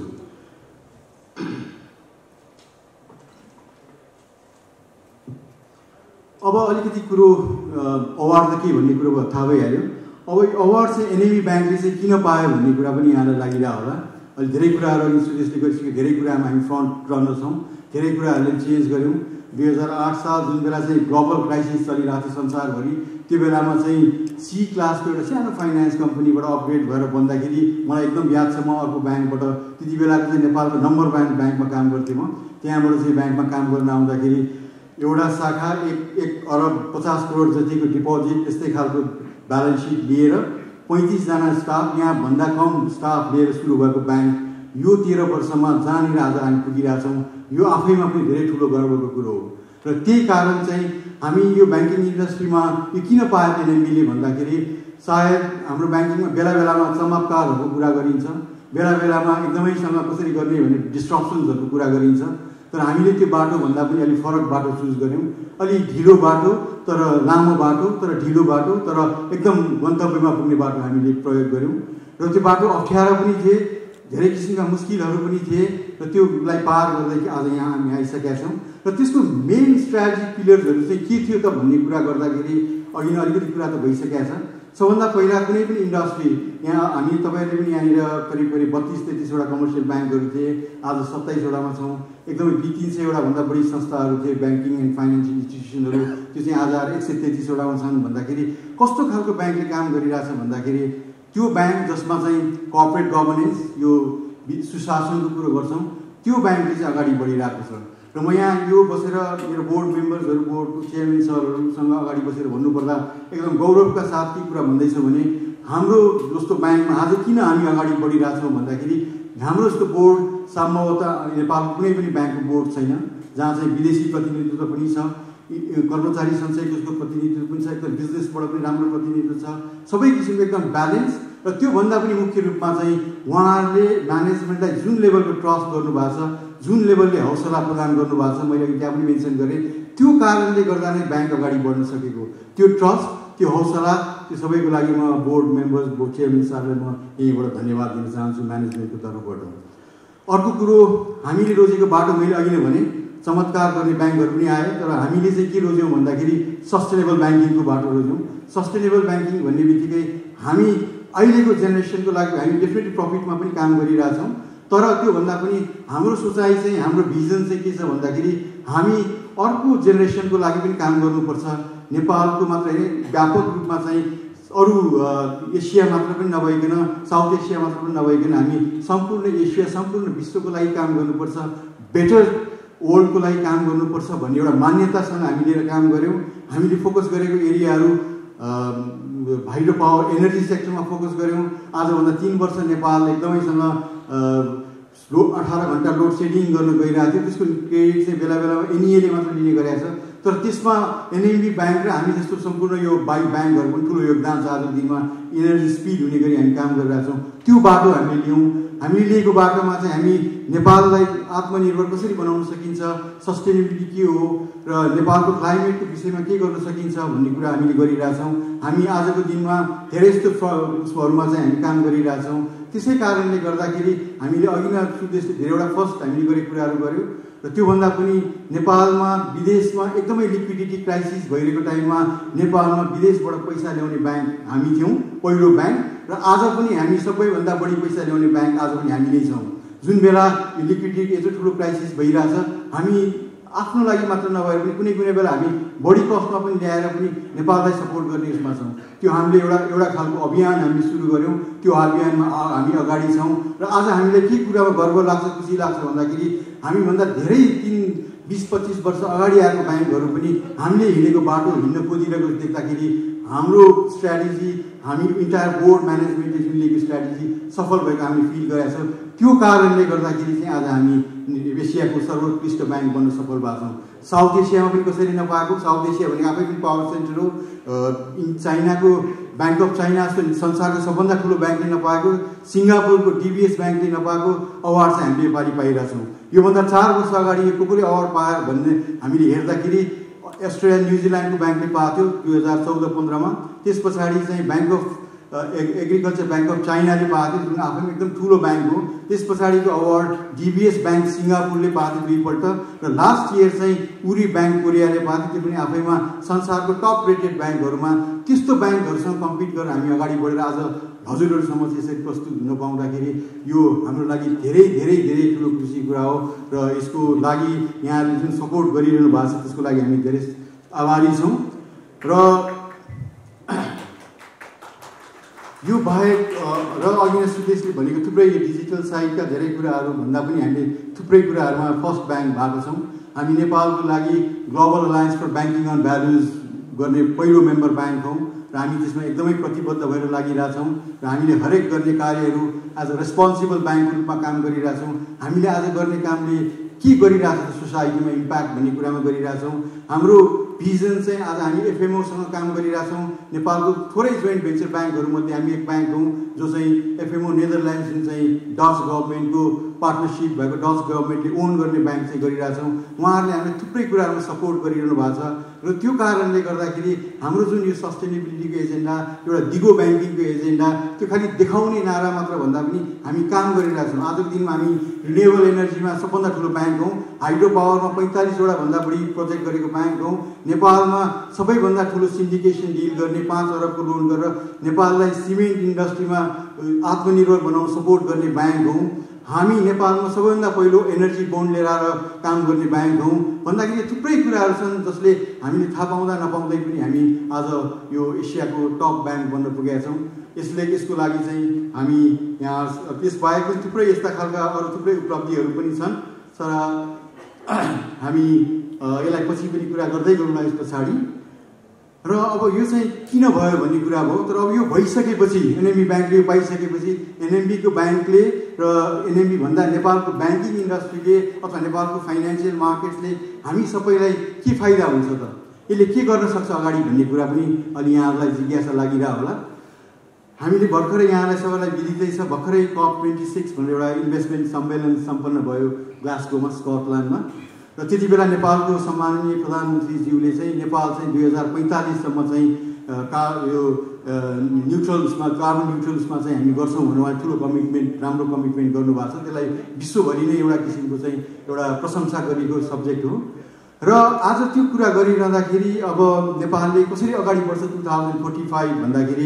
E: अब अलिकति कुरो अवार्ड त के भन्ने कुरो थाहा भइहाल्यो। अब यो अवार्ड चाहिँ एनएमबी ब्याङ्कले चाहिँ किन पायो भन्ने कुरा पनि यहाँलाई लागिरहेको होला। अहिले धेरै कुराहरू अघि सुदेशले गरिसक्यो, धेरै कुरामा हामी फ्रन्ट रनर छौँ, धेरै कुराहरूले चेन्ज गऱ्यौँ। 2008 साल जुन बेला चाहिँ ग्लोबल क्राइसिस चलिरहेको थियो संसारभरि, त्यो बेलामा चाहिँ सी क्लासको एउटा सानो फाइनेन्स कम्पनीबाट अपग्रेड भएर बन्दाखेरि मलाई एकदम याद छ, म अर्को ब्याङ्कबाट त्यति बेलाको चाहिँ नेपालको नम्बर 1 ब्याङ्कमा काम गर्थेँ म। त्यहाँबाट चाहिँ ब्याङ्कमा काम गर्न आउँदाखेरि एउटा शाखा 1 अरब 50 करोड जतिको डिपोजिट त्यस्तै खालको ब्यालेन्स सिट लिएर 35 जना स्टाफ, यहाँभन्दा कम स्टाफ लिएर सुरु भएको ब्याङ्क यो 13 वर्षमा जहाँनिर आज हामी पुगिरहेछौँ यो आफैमा पनि धेरै ठुलो गर्वको कुरो हो। र त्यही कारण चाहिँ हामी यो ब्याङ्किङ इन्डस्ट्रीमा यो किन पायो एनएमबीले भन्दाखेरि सायद हाम्रो ब्याङ्किङमा बेला बेलामा चमत्कारहरूको कुरा गरिन्छ, बेला बेलामा एकदमैसँग कसरी गर्ने भन्ने डिस्ट्रप्सन्सहरूको कुरा गरिन्छ, तर हामीले त्यो बाटोभन्दा पनि अलिक फरक बाटो चुज गऱ्यौँ। अलिक ढिलो बाटो तर लामो बाटो, तर ढिलो बाटो तर एकदम गन्तव्यमा पुग्ने बाटो हामीले प्रयोग गऱ्यौँ। र त्यो बाटो अप्ठ्यारो पनि थिए, धेरै किसिमका मुस्किलहरू पनि थिए, र त्योलाई पार गर्दै आज यहाँ हामी आइसकेका छौँ। र त्यसको मेन स्ट्राटेजिक पिलर्सहरू चाहिँ के थियो त भन्ने कुरा गर्दाखेरि अघि नै अलिकति कुरा त भइसकेका छ। सबभन्दा पहिला कुनै पनि इन्डस्ट्री यहाँ हामी तपाईँहरूले पनि यहाँनिर करिब 32-33 वटा कमर्सियल ब्याङ्कहरू थिए, आज 27 वटामा छौँ। एकदमै 300 वटा भन्दा बढी संस्थाहरू थिए, ब्याङ्किङ एन्ड फाइनेन्स इन्स्टिट्युसनहरू, त्यो चाहिँ आज 133 वटामा छन्। भन्दाखेरि कस्तो खालको ब्याङ्कले काम गरिरहेछ भन्दाखेरि त्यो ब्याङ्क जसमा चाहिँ कर्पोरेट गभर्नेन्स यो सुशासनको कुरो गर्छौँ, त्यो ब्याङ्कले चाहिँ अगाडि बढिरहेको छ। र म यहाँ यो बसेर मेरो बोर्ड मेम्बर्सहरू, बोर्डको चेयरम्यान सरहरूसँग अगाडि बसेर भन्नुपर्दा एकदम गौरवका साथ के कुरा भन्दैछु भने हाम्रो जस्तो ब्याङ्कमा आज किन हामी अगाडि बढिरहेछौँ भन्दाखेरि हाम्रो जस्तो बोर्ड सम्भवतः नेपालको कुनै पनि ब्याङ्कको बोर्ड छैन जहाँ चाहिँ विदेशी प्रतिनिधित्व पनि छ, कर्मचारी सञ्चयको प्रतिनिधित्व पनि छ, एकदम बिजनेसबाट पनि राम्रो प्रतिनिधित्व छ, सबै किसिमको एकदम ब्यालेन्स। र त्योभन्दा पनि मुख्य रूपमा चाहिँ उहाँहरूले म्यानेजमेन्टलाई जुन लेभलको ट्रस्ट गर्नुभएको छ, जुन लेभलले हौसला प्रदान गर्नुभएको छ, मैले त्यहाँ पनि मेन्सन गरेँ, त्यो कारणले गर्दा नै ब्याङ्क अगाडि बढ्न सकेको। त्यो ट्रस्ट, त्यो हौसला, त्यो सबैको लागि म बोर्ड मेम्बर्स, बोर्ड चेयरम्यान सरलाई म यहीँबाट धन्यवाद दिन चाहन्छु म्यानेजमेन्टको तर्फबाट। अर्को कुरो हामीले रोजेको बाटो मैले अघि नै भने चमत्कार गर्ने ब्याङ्कहरू पनि आए, तर हामीले चाहिँ के रोज्यौँ भन्दाखेरि सस्टेनेबल ब्याङ्किङको बाटो रोज्यौँ। सस्टेनेबल ब्याङ्किङ भन्ने बित्तिकै हामी अहिलेको जेनेरेसनको लागि हामी डेफिनेटली प्रफिटमा पनि काम गरिरहेछौँ, तर त्योभन्दा पनि हाम्रो सोचाइ चाहिँ, हाम्रो भिजन चाहिँ के छ भन्दाखेरि हामी अर्को जेनेरेसनको लागि पनि काम गर्नुपर्छ। नेपालको मात्र होइन, व्यापक रूपमा चाहिँ अरू एसिया मात्र पनि नभइकन, साउथ एसिया मात्र पनि नभइकन हामी सम्पूर्ण एसिया, सम्पूर्ण विश्वको लागि काम गर्नुपर्छ, बेटर वर्ल्डको लागि काम गर्नुपर्छ भन्ने एउटा मान्यतासँग हामी लिएर काम गऱ्यौँ। हामीले फोकस गरेको एरियाहरू हाइड्रो पावर, एनर्जी सेक्टरमा फोकस गऱ्यौँ। आजभन्दा 3 वर्ष नेपाल एकदमैसँग 18 घन्टा लोड सेडिङ गर्न गइरहेको थियो, त्यसको क्रेडिट चाहिँ बेला बेलामा एनइएले मात्र लिने गरेको छ, तर त्यसमा एनएमबी ब्याङ्क र हामी जस्तो सम्पूर्ण यो ब्याङ्कहरू पनि ठुलो योगदान छ। आजको दिनमा इनर्जी स्पिड हुने गरी हामी काम गरिरहेछौँ। त्यो बाटो हामीले लियौँ। हामीले लिएको बाटोमा चाहिँ हामी नेपाललाई आत्मनिर्भर कसरी बनाउन सकिन्छ, सस्टेनेबिलिटी के हो र नेपालको क्लाइमेटको विषयमा के गर्न सकिन्छ भन्ने कुरा हामीले गरिरहेछौँ। हामी आजको दिनमा धेरै जस्तो उसहरूमा चाहिँ हामी काम गरिरहेछौँ। त्यसै कारणले गर्दाखेरि हामीले अघि नै सुदेशले धेरैवटा फर्स्ट हामीले गरेको कुराहरू गऱ्यौँ। र त्योभन्दा पनि नेपालमा विदेशमा एकदमै लिक्विडिटी क्राइसिस भइरहेको टाइममा नेपालमा विदेशबाट पैसा ल्याउने ब्याङ्क हामी थियौँ, पहिलो ब्याङ्क। र आज पनि हामी सबैभन्दा बढी पैसा ल्याउने ब्याङ्क आज पनि हामी नै छौँ। जुन बेला यो लिक्विडिटी यत्रो ठुलो क्राइसिस भइरहेछ, हामी आफ्नो लागि मात्र नभएर पनि कुनै कुनै बेला हामी बढी कस्टमा पनि ल्याएर पनि नेपाललाई सपोर्ट गर्ने यसमा छौँ। त्यो हामीले एउटा खालको अभियान हामीले सुरु गऱ्यौँ। त्यो अभियानमा हामी अगाडि छौँ र आज हामीलाई के कुरामा गर्व लाग्छ, खुसी लाग्छ भन्दाखेरि हामीभन्दा धेरै 20-25 वर्ष अगाडि आएको ब्याङ्कहरू पनि हामीले हिँडेको बाटो हिँड्न खोजिरहेको देख्दाखेरि हाम्रो स्ट्राटेजी, हामी इन्टायर बोर्ड म्यानेजमेन्टले जुन लिएको स्ट्राटेजी सफल भएको हामी फिल गरेका छौँ। त्यो कारणले गर्दाखेरि चाहिँ आज हामी एसियाको सर्वोत्कृष्ट ब्याङ्क बन्न सफल भएको छौँ। साउथ एसियामा पनि कसरी नपाएको, साउथ एसिया भनेको आफै पनि पावर सेन्टर हो। चाइनाको ब्याङ्क अफ चाइना जस्तो संसारको सबभन्दा ठुलो ब्याङ्कले नपाएको, सिङ्गापुरको DBS ब्याङ्कले नपाएको अवार्ड चाहिँ हामीले योपालि पाइरहेछौँ। योभन्दा 4 वर्ष अगाडि को कोले अवार्ड पायो भन्ने हामीले हेर्दाखेरि अस्ट्रेलिया न्युजिल्यान्डको ब्याङ्कले पाएको थियो 2014-15मा। त्यस पछाडि चाहिँ bank of agriculture bank of चाइनाले पाएको थियो, जुन आफैमा एकदम ठुलो ब्याङ्क हो। त्यस पछाडिको अवार्ड DBS ब्याङ्क सिङ्गापुरले पाएको थियो 2 पल्ट र लास्ट इयर चाहिँ उरी ब्याङ्क कोरियाले पाएको थियो। त्यो पनि आफैमा संसारको टप रेटेड ब्याङ्कहरूमा। त्यस्तो ब्याङ्कहरूसँग कम्पिट गरेर हामी अगाडि बढेर आज हजुरहरूसम्म यसरी प्रस्तुत हुन पाउँदाखेरि यो हाम्रो लागि धेरै धेरै धेरै ठुलो खुसी कुरा हो र यसको लागि यहाँहरूले जुन सपोर्ट गरिरहनु भएको छ त्यसको लागि हामी धेरै आभारी छौँ। र यो बाहेक र अघि नै सुदेशले भनेको थुप्रै डिजिटल साइडका धेरै कुराहरू भन्दा पनि हामीले थुप्रै कुराहरूमा फर्स्ट ब्याङ्क भएको छौँ। हामी नेपालको लागि global alliance for banking on values गर्ने पहिलो मेम्बर ब्याङ्क हौँ र हामी त्यसमा एकदमै प्रतिबद्ध भएर लागिरहेछौँ र हामीले हरेक गर्ने कार्यहरू एज अ रेस्पोन्सिबल ब्याङ्कको रूपमा काम गरिरहेछौँ। हामीले आज गर्ने कामले के गरिरहेको छ सोसाइटीमा इम्प्याक्ट भन्ने कुरामा गरिरहेछौँ। हाम्रो भिजन चाहिँ आज हामी FMOसँग काम गरिरहेछौँ। नेपालको थोरै जोइन्ट भेन्चर ब्याङ्कहरूमध्ये हामी एक ब्याङ्क हौँ जो चाहिँ FMO नेदरल्यान्ड्स जुन चाहिँ डच गभर्मेन्टको पार्टनरसिप भएको डच गभर्मेन्टले ओन गर्ने ब्याङ्क चाहिँ गरिरहेछौँ। उहाँहरूले हामीलाई थुप्रै कुराहरूमा सपोर्ट गरिरहनु भएको छ र त्यो कारणले गर्दाखेरि हाम्रो जुन यो सस्टेनेबिलिटीको एजेन्डा, एउटा दिगो ब्याङ्किङको एजेन्डा, त्यो खालि देखाउने नारा मात्र भन्दा पनि हामी काम गरिरहेछौँ। आजको दिनमा हामी रिन्युएबल एनर्जीमा सबभन्दा ठुलो ब्याङ्क हौँ। हाइड्रो पावरमा 45वटा भन्दा बढी प्रोजेक्ट गरेको ब्याङ्क हौँ। नेपालमा सबैभन्दा ठुलो सिन्डिकेसन डिल गर्ने 5 अरबको लोन गरेर नेपाललाई सिमेन्ट इन्डस्ट्रीमा आत्मनिर्भर बनाउन सपोर्ट गर्ने ब्याङ्क हौँ। हामी नेपालमा सबैभन्दा पहिलो एनर्जी बोन्ड लिएर काम गर्ने ब्याङ्क हौँ भन्दाखेरि थुप्रै कुराहरू छन् जसले हामीले थाहा पाउँदा नपाउँदै पनि हामी आज यो एसियाको टप ब्याङ्क बन्न पुगेका छौँ। यसको लागि चाहिँ हामी यहाँ त्यसबाहेक पनि थुप्रै यस्ता खालका अरू थुप्रै उपलब्धिहरू पनि छन्। तर हामी यसलाई पछि पनि कुरा गर्दै गरौँला यस पछाडि। र अब यो चाहिँ किन भयो भन्ने कुरा भयो। तर अब यो भइसकेपछि NMB ब्याङ्कले यो पाइसकेपछि NMBको ब्याङ्कले र NMB भन्दा नेपालको ब्याङ्किङ इन्डस्ट्रीले अथवा नेपालको फाइनेन्सियल मार्केट्सले हामी सबैलाई के फाइदा हुन्छ त, यसले के गर्न सक्छ अगाडि भन्ने कुरा पनि अलि यहाँहरूलाई जिज्ञासा लागिरह होला। हामीले भर्खरै यहाँलाई सबैलाई विदितै छ, भर्खरै COP26 भनेर एउटा इन्भेस्टमेन्ट सम्मेलन सम्पन्न भयो ग्लासगोमा स्कटल्यान्डमा र त्यति बेला नेपालको सम्माननीय प्रधानमन्त्रीज्यूले चाहिँ नेपाल चाहिँ 2045सम्म चाहिँ यो न्युट्रल्समा कार्बन न्युट्रल्समा चाहिँ हामी गर्छौँ भनेर उहाँले ठुलो कमिटमेन्ट, राम्रो कमिटमेन्ट गर्नुभएको छ। त्यसलाई विश्वभरि नै एउटा किसिमको चाहिँ एउटा प्रशंसा गरेको सब्जेक्ट हो। र आज त्यो कुरा गरिरहँदाखेरि अब नेपालले कसरी अगाडि बढ्छ 2045 भन्दाखेरि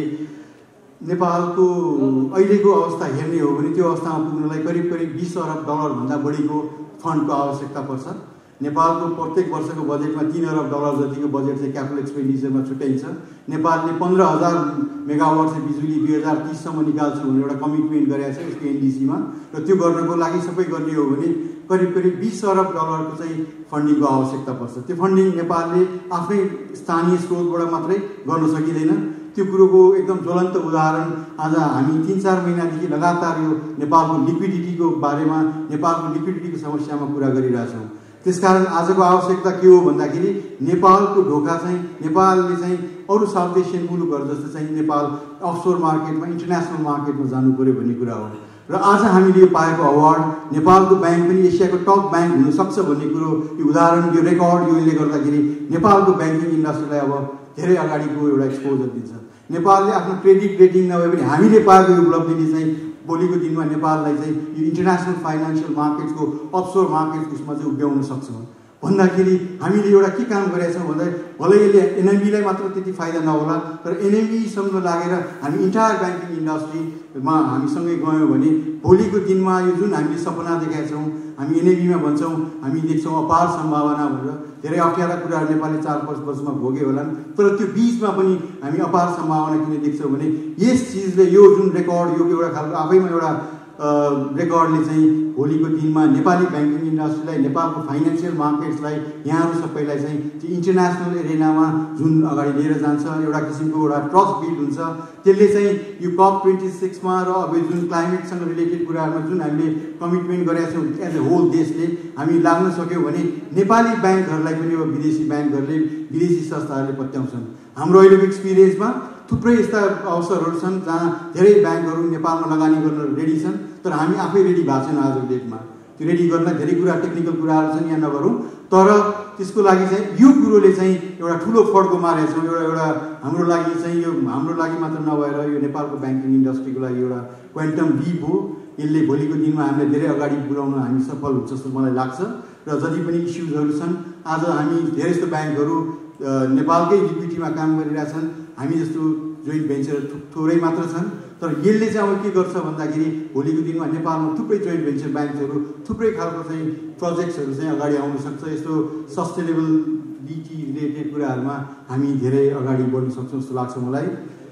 E: नेपालको अहिलेको अवस्था हेर्ने हो भने त्यो अवस्थामा पुग्नलाई करिब करिब $20 अरब भन्दा बढीको फन्डको आवश्यकता पर्छ। नेपालको प्रत्येक वर्षको बजेटमा $3 अरब जतिको बजेट चाहिँ क्यापिटल एक्सपेन्डिचरमा छुट्याइन्छ। नेपालले 15,000 मेगावाट चाहिँ बिजुली 2030सम्म निकाल्छु भनेर एउटा कमिटमेन्ट गरेको छ यसको NDCमा र त्यो गर्नको लागि सबै गर्ने हो भने करिब करिब $20 अरब चाहिँ फन्डिङको आवश्यकता पर्छ। त्यो फन्डिङ नेपालले आफ्नै स्थानीय स्रोतबाट मात्रै गर्न सकिँदैन। त्यो कुरोको एकदम ज्वलन्त उदाहरण आज हामी 3-4 महिनादेखि लगातार यो नेपालको लिक्विडिटीको बारेमा, नेपालको लिक्विडिटीको समस्यामा कुरा गरिरहेछौँ। त्यसकारण आजको आवश्यकता के हो भन्दाखेरि नेपालको ढोका चाहिँ नेपालले चाहिँ अरू साउथ एसियन मुलुकहरू जस्तो चाहिँ नेपाल अफसोर मार्केटमा, इन्टरनेसनल मार्केटमा जानु पर्यो भन्ने कुरा हो। र आज हामीले यो पाएको अवार्ड नेपालको ब्याङ्क पनि एसियाको टप ब्याङ्क हुन सक्छ भन्ने कुरो, यो उदाहरण, यो रेकर्ड, यसले गर्दाखेरि नेपालको ब्याङ्किङ इन्डस्ट्रीलाई अब धेरै अगाडिको एउटा एक्सपोजर दिन्छ। नेपालले आफ्नो क्रेडिट रेटिङ नभए पनि हामीले पाएको यो उपलब्धिले चाहिँ भोलिको दिनमा नेपाललाई चाहिँ यो इन्टरनेसनल फाइनेन्सियल मार्केट्सको अफसोर मार्केट्सको उसमा चाहिँ उभ्याउन सक्छ भन्दाखेरि हामीले एउटा के काम गरेका छौँ भन्दा भलै यसले NMBलाई मात्र त्यति फाइदा नहोला, तर NMBसँग लागेर हामी इन्टायर ब्याङ्किङ इन्डस्ट्रीमा हामीसँगै गयौँ भने भोलिको दिनमा यो जुन हामीले सपना देखाएका छौँ हामी एनएबीमा भन्छौँ हामी देख्छौँ अपार सम्भावना भनेर। धेरै अप्ठ्यारा कुराहरू नेपालले 4-5 वर्षमा भोग्यो होलान्, तर त्यो बिचमा पनि हामी अपार सम्भावना किन देख्छौँ भने यस चिजले यो जुन रेकर्ड यो एउटा खालको आफैमा एउटा रेकर्डले चाहिँ भोलिको दिनमा नेपाली ब्याङ्किङ इन्डस्ट्रीलाई, नेपालको फाइनेन्सियल मार्केट्सलाई, यहाँहरू सबैलाई चाहिँ इन्टरनेसनल एरेनामा जुन अगाडि लिएर जान्छ, एउटा किसिमको एउटा ट्रस्ट बिल्ड हुन्छ। त्यसले चाहिँ यो COP26मा र अब जुन क्लाइमेटसँग रिलेटेड कुराहरूमा जुन हामीले कमिटमेन्ट गरेका छौँ एज ए होल देशले हामी लाग्न सक्यौँ भने नेपाली ब्याङ्कहरूलाई पनि अब विदेशी ब्याङ्कहरूले, विदेशी संस्थाहरूले पत्याउँछन्। हाम्रो अहिलेको एक्सपिरियन्समा थुप्रै यस्ता अवसरहरू छन् जहाँ धेरै ब्याङ्कहरू नेपालमा लगानी गर्न रेडी छन्, तर हामी आफै रेडी भएको छैन आजको डेटमा। त्यो रेडी गर्न धेरै कुरा टेक्निकल कुराहरू छन्, यहाँ नगरौँ, तर त्यसको लागि चाहिँ यो कुरोले चाहिँ एउटा ठुलो फड्को मारेको छ। एउटा हाम्रो लागि चाहिँ यो हाम्रो लागि मात्र नभएर यो नेपालको ब्याङ्किङ इन्डस्ट्रीको लागि एउटा क्वान्टम लिप हो। यसले भोलिको दिनमा हामीलाई धेरै अगाडि पुर्याउन हामी सफल हुन्छ जस्तो मलाई लाग्छ। र जति पनि इस्युजहरू छन्, आज हामी धेरै जस्तो ब्याङ्कहरू नेपालकै लिक्विडिटीमा काम गरिरहेछन्, हामी जस्तो जोइन्ट भेन्चर थोरै मात्र छन्। तर यसले चाहिँ अब के गर्छ भन्दाखेरि भोलिको दिनमा नेपालमा थुप्रै जोइन्ट भेन्चर ब्याङ्कहरू, थुप्रै खालको चाहिँ प्रोजेक्ट्सहरू चाहिँ अगाडि आउन सक्छ। यस्तो सस्टेनेबलिटी रिलेटेड कुराहरूमा हामी धेरै अगाडि बढ्न सक्छौँ जस्तो लाग्छ मलाई।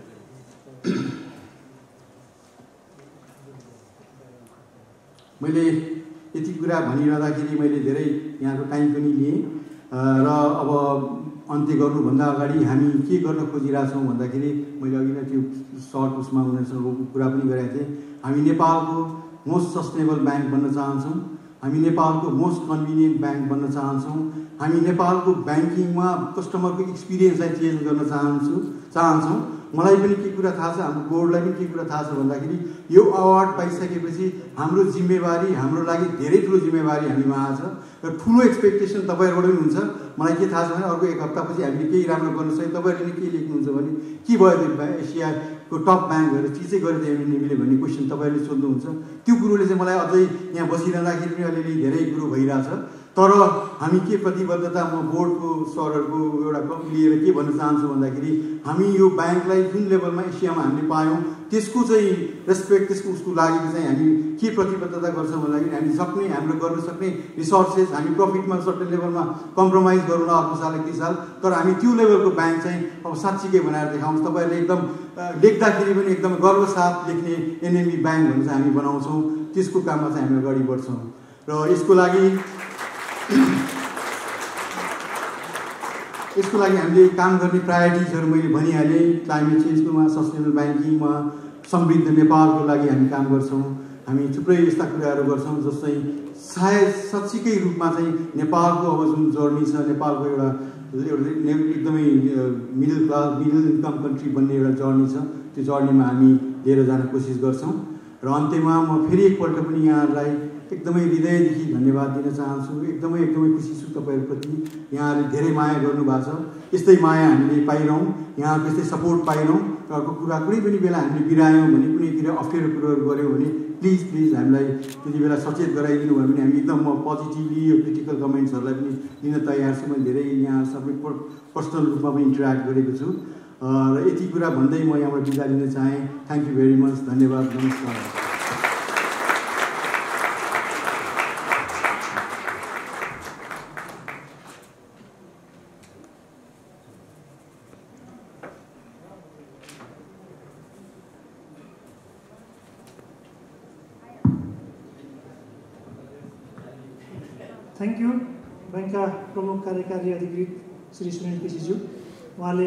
E: मैले यति कुरा भनिरहँदाखेरि मैले धेरै यहाँको टाइम पनि लिएँ र अब अन्त्य गर्नुभन्दा अगाडि हामी के गर्न खोजिरहेछौँ भन्दाखेरि मैले अघि नै त्यो सर्ट उसमा उनीहरूसँग कुरा पनि गरेको थिएँ। हामी नेपालको मोस्ट सस्टेनेबल ब्याङ्क बन्न चाहन्छौँ, हामी नेपालको मोस्ट कन्भिनियन्ट ब्याङ्क बन्न चाहन्छौँ, हामी नेपालको ब्याङ्किङमा कस्टमरको एक्सपिरियन्सलाई चेन्ज गर्न चाहन्छौँ। मलाई पनि के कुरा थाहा छ, हाम्रो बोर्डलाई पनि के कुरा थाहा छ भन्दाखेरि यो अवार्ड पाइसकेपछि हाम्रो जिम्मेवारी, हाम्रो लागि धेरै ठुलो जिम्मेवारी हामीमा आछ र ठुलो एक्सपेक्टेसन तपाईँहरूबाट पनि हुन्छ। मलाई के थाहा छ भने अर्को 1 हप्तापछि हामीले केही राम्रो गर्न सक्यौँ, तपाईँहरूले के लेख्नुहुन्छ भने के भयो त्यो एसियाको टप ब्याङ्क भएर चिजै गरेर एनएबीले भन्ने क्वेसन तपाईँहरूले सोध्नुहुन्छ। त्यो कुरोले चाहिँ मलाई अझै यहाँ बसिरहँदाखेरि पनि अलिअलि धेरै कुरो भइरहेछ। तर हामी के प्रतिबद्धता म बोर्डको सरहरूको एउटा लिएर के भन्न चाहन्छु भन्दाखेरि हामी यो ब्याङ्कलाई जुन लेभलमा एसियामा हामीले पायौँ त्यसको चाहिँ रेस्पेक्ट, त्यसको उसको लागि चाहिँ हामी के प्रतिबद्धता गर्छौँ भन्दाखेरि हामी सक्ने, हाम्रो गर्न सक्ने रिसोर्सेस हामी प्रफिटमा सर्टेन लेभलमा कम्प्रोमाइज गरौँ न अर्को साल 1 साल, तर हामी त्यो लेभलको ब्याङ्क चाहिँ अब साँच्चीकै बनाएर देखाउँछ। तपाईँहरूले एकदम लेख्दाखेरि पनि एकदम गर्वसाथ लेख्ने एनएबी ब्याङ्क भनेर चाहिँ हामी बनाउँछौँ। त्यसको काममा चाहिँ हामी अगाडि बढ्छौँ र यसको लागि हामीले काम गर्ने प्रायोरिटिजहरू मैले भनिहालेँ। क्लाइमेट चेन्जकोमा, सस्टेनेबल ब्याङ्किङमा, समृद्ध नेपालको लागि हामी काम गर्छौँ। हामी थुप्रै यस्ता कुराहरू गर्छौँ जस्तै सायद साँच्चीकै रूपमा चाहिँ नेपालको अब जुन जर्नी छ, नेपालको एउटा एकदमै मिडल इन्कम कन्ट्री बन्ने एउटा जर्नी छ, त्यो जर्नीमा हामी लिएर जान कोसिस गर्छौँ। र अन्त्यमा म फेरि एकपल्ट पनि यहाँहरूलाई एकदमै हृदयदेखि धन्यवाद दिन चाहन्छु। एकदमै खुसी छु तपाईँहरूप्रति। यहाँहरूले धेरै माया गर्नुभएको छ, यस्तै माया हामीले पाइरहौँ, यहाँको यस्तै सपोर्ट पाइरहौँ। र अर्को कुरा कुनै पनि बेला हामीले बिरायौँ भने, कुनैतिर अप्ठ्यारो कुरोहरू गऱ्यौँ भने प्लिज हामीलाई त्यति बेला सचेत गराइदिनु भयो भने हामी एकदम पोजिटिभली यो क्रिटिकल कमेन्ट्सहरूलाई पनि लिन तयार छु। मैले धेरै यहाँ सबै पर्सनल रूपमा पनि इन्टरेक्ट गरेको छु र यति कुरा भन्दै म यहाँबाट बिदा लिन चाहेँ। Thank you very much. धन्यवाद, नमस्कार।
B: थ्याङ्क यू ब्याङ्कका प्रमुख कार्यकारी अधिकृत श्री सुनिल केसीज्यू। उहाँले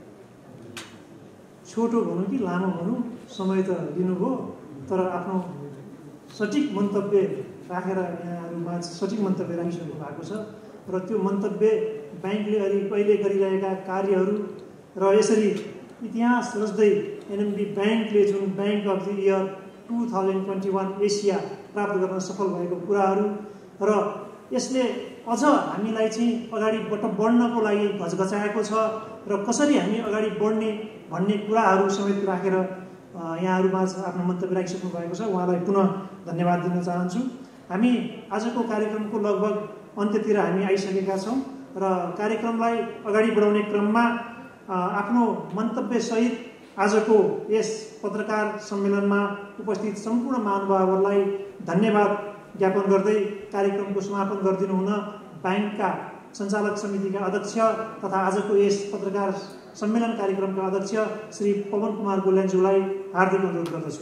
B: छोटो भनौँ कि लामो भनौँ समय त लिनुभयो, तर आफ्नो सठिक मन्तव्य राखेर यहाँहरूमा सठिक मन्तव्य राखिसक्नु भएको छ र त्यो मन्तव्य ब्याङ्कले अहिले गरिरहेका कार्यहरू र यसरी इतिहास रच्दै एनएमबी ब्याङ्कले जुन bank of the year 2021 Asia प्राप्त गर्न सफल भएको कुराहरू र यसले अझ हामीलाई चाहिँ अगाडि बढ्नको लागि घचघचाएको छ र कसरी हामी अगाडि बढ्ने भन्ने कुराहरू समेत राखेर यहाँहरूमा आफ्नो मन्तव्य राखिसक्नु भएको छ। उहाँलाई पुनः धन्यवाद दिन चाहन्छु। हामी आजको कार्यक्रमको लगभग अन्त्यतिर हामी आइसकेका छौँ र कार्यक्रमलाई अगाडि बढाउने क्रममा आफ्नो मन्तव्यसहित आजको यस पत्रकार सम्मेलनमा उपस्थित सम्पूर्ण महानुभावहरूलाई धन्यवाद ज्ञापन गर्दै कार्यक्रमको समापन गरिदिनु हुन ब्याङ्कका सञ्चालक समितिका अध्यक्ष तथा आजको यस पत्रकार सम्मेलन कार्यक्रमका अध्यक्ष श्री पवन कुमार गोल्यान्ज्यूलाई हार्दिक अनुरोध गर्दछु।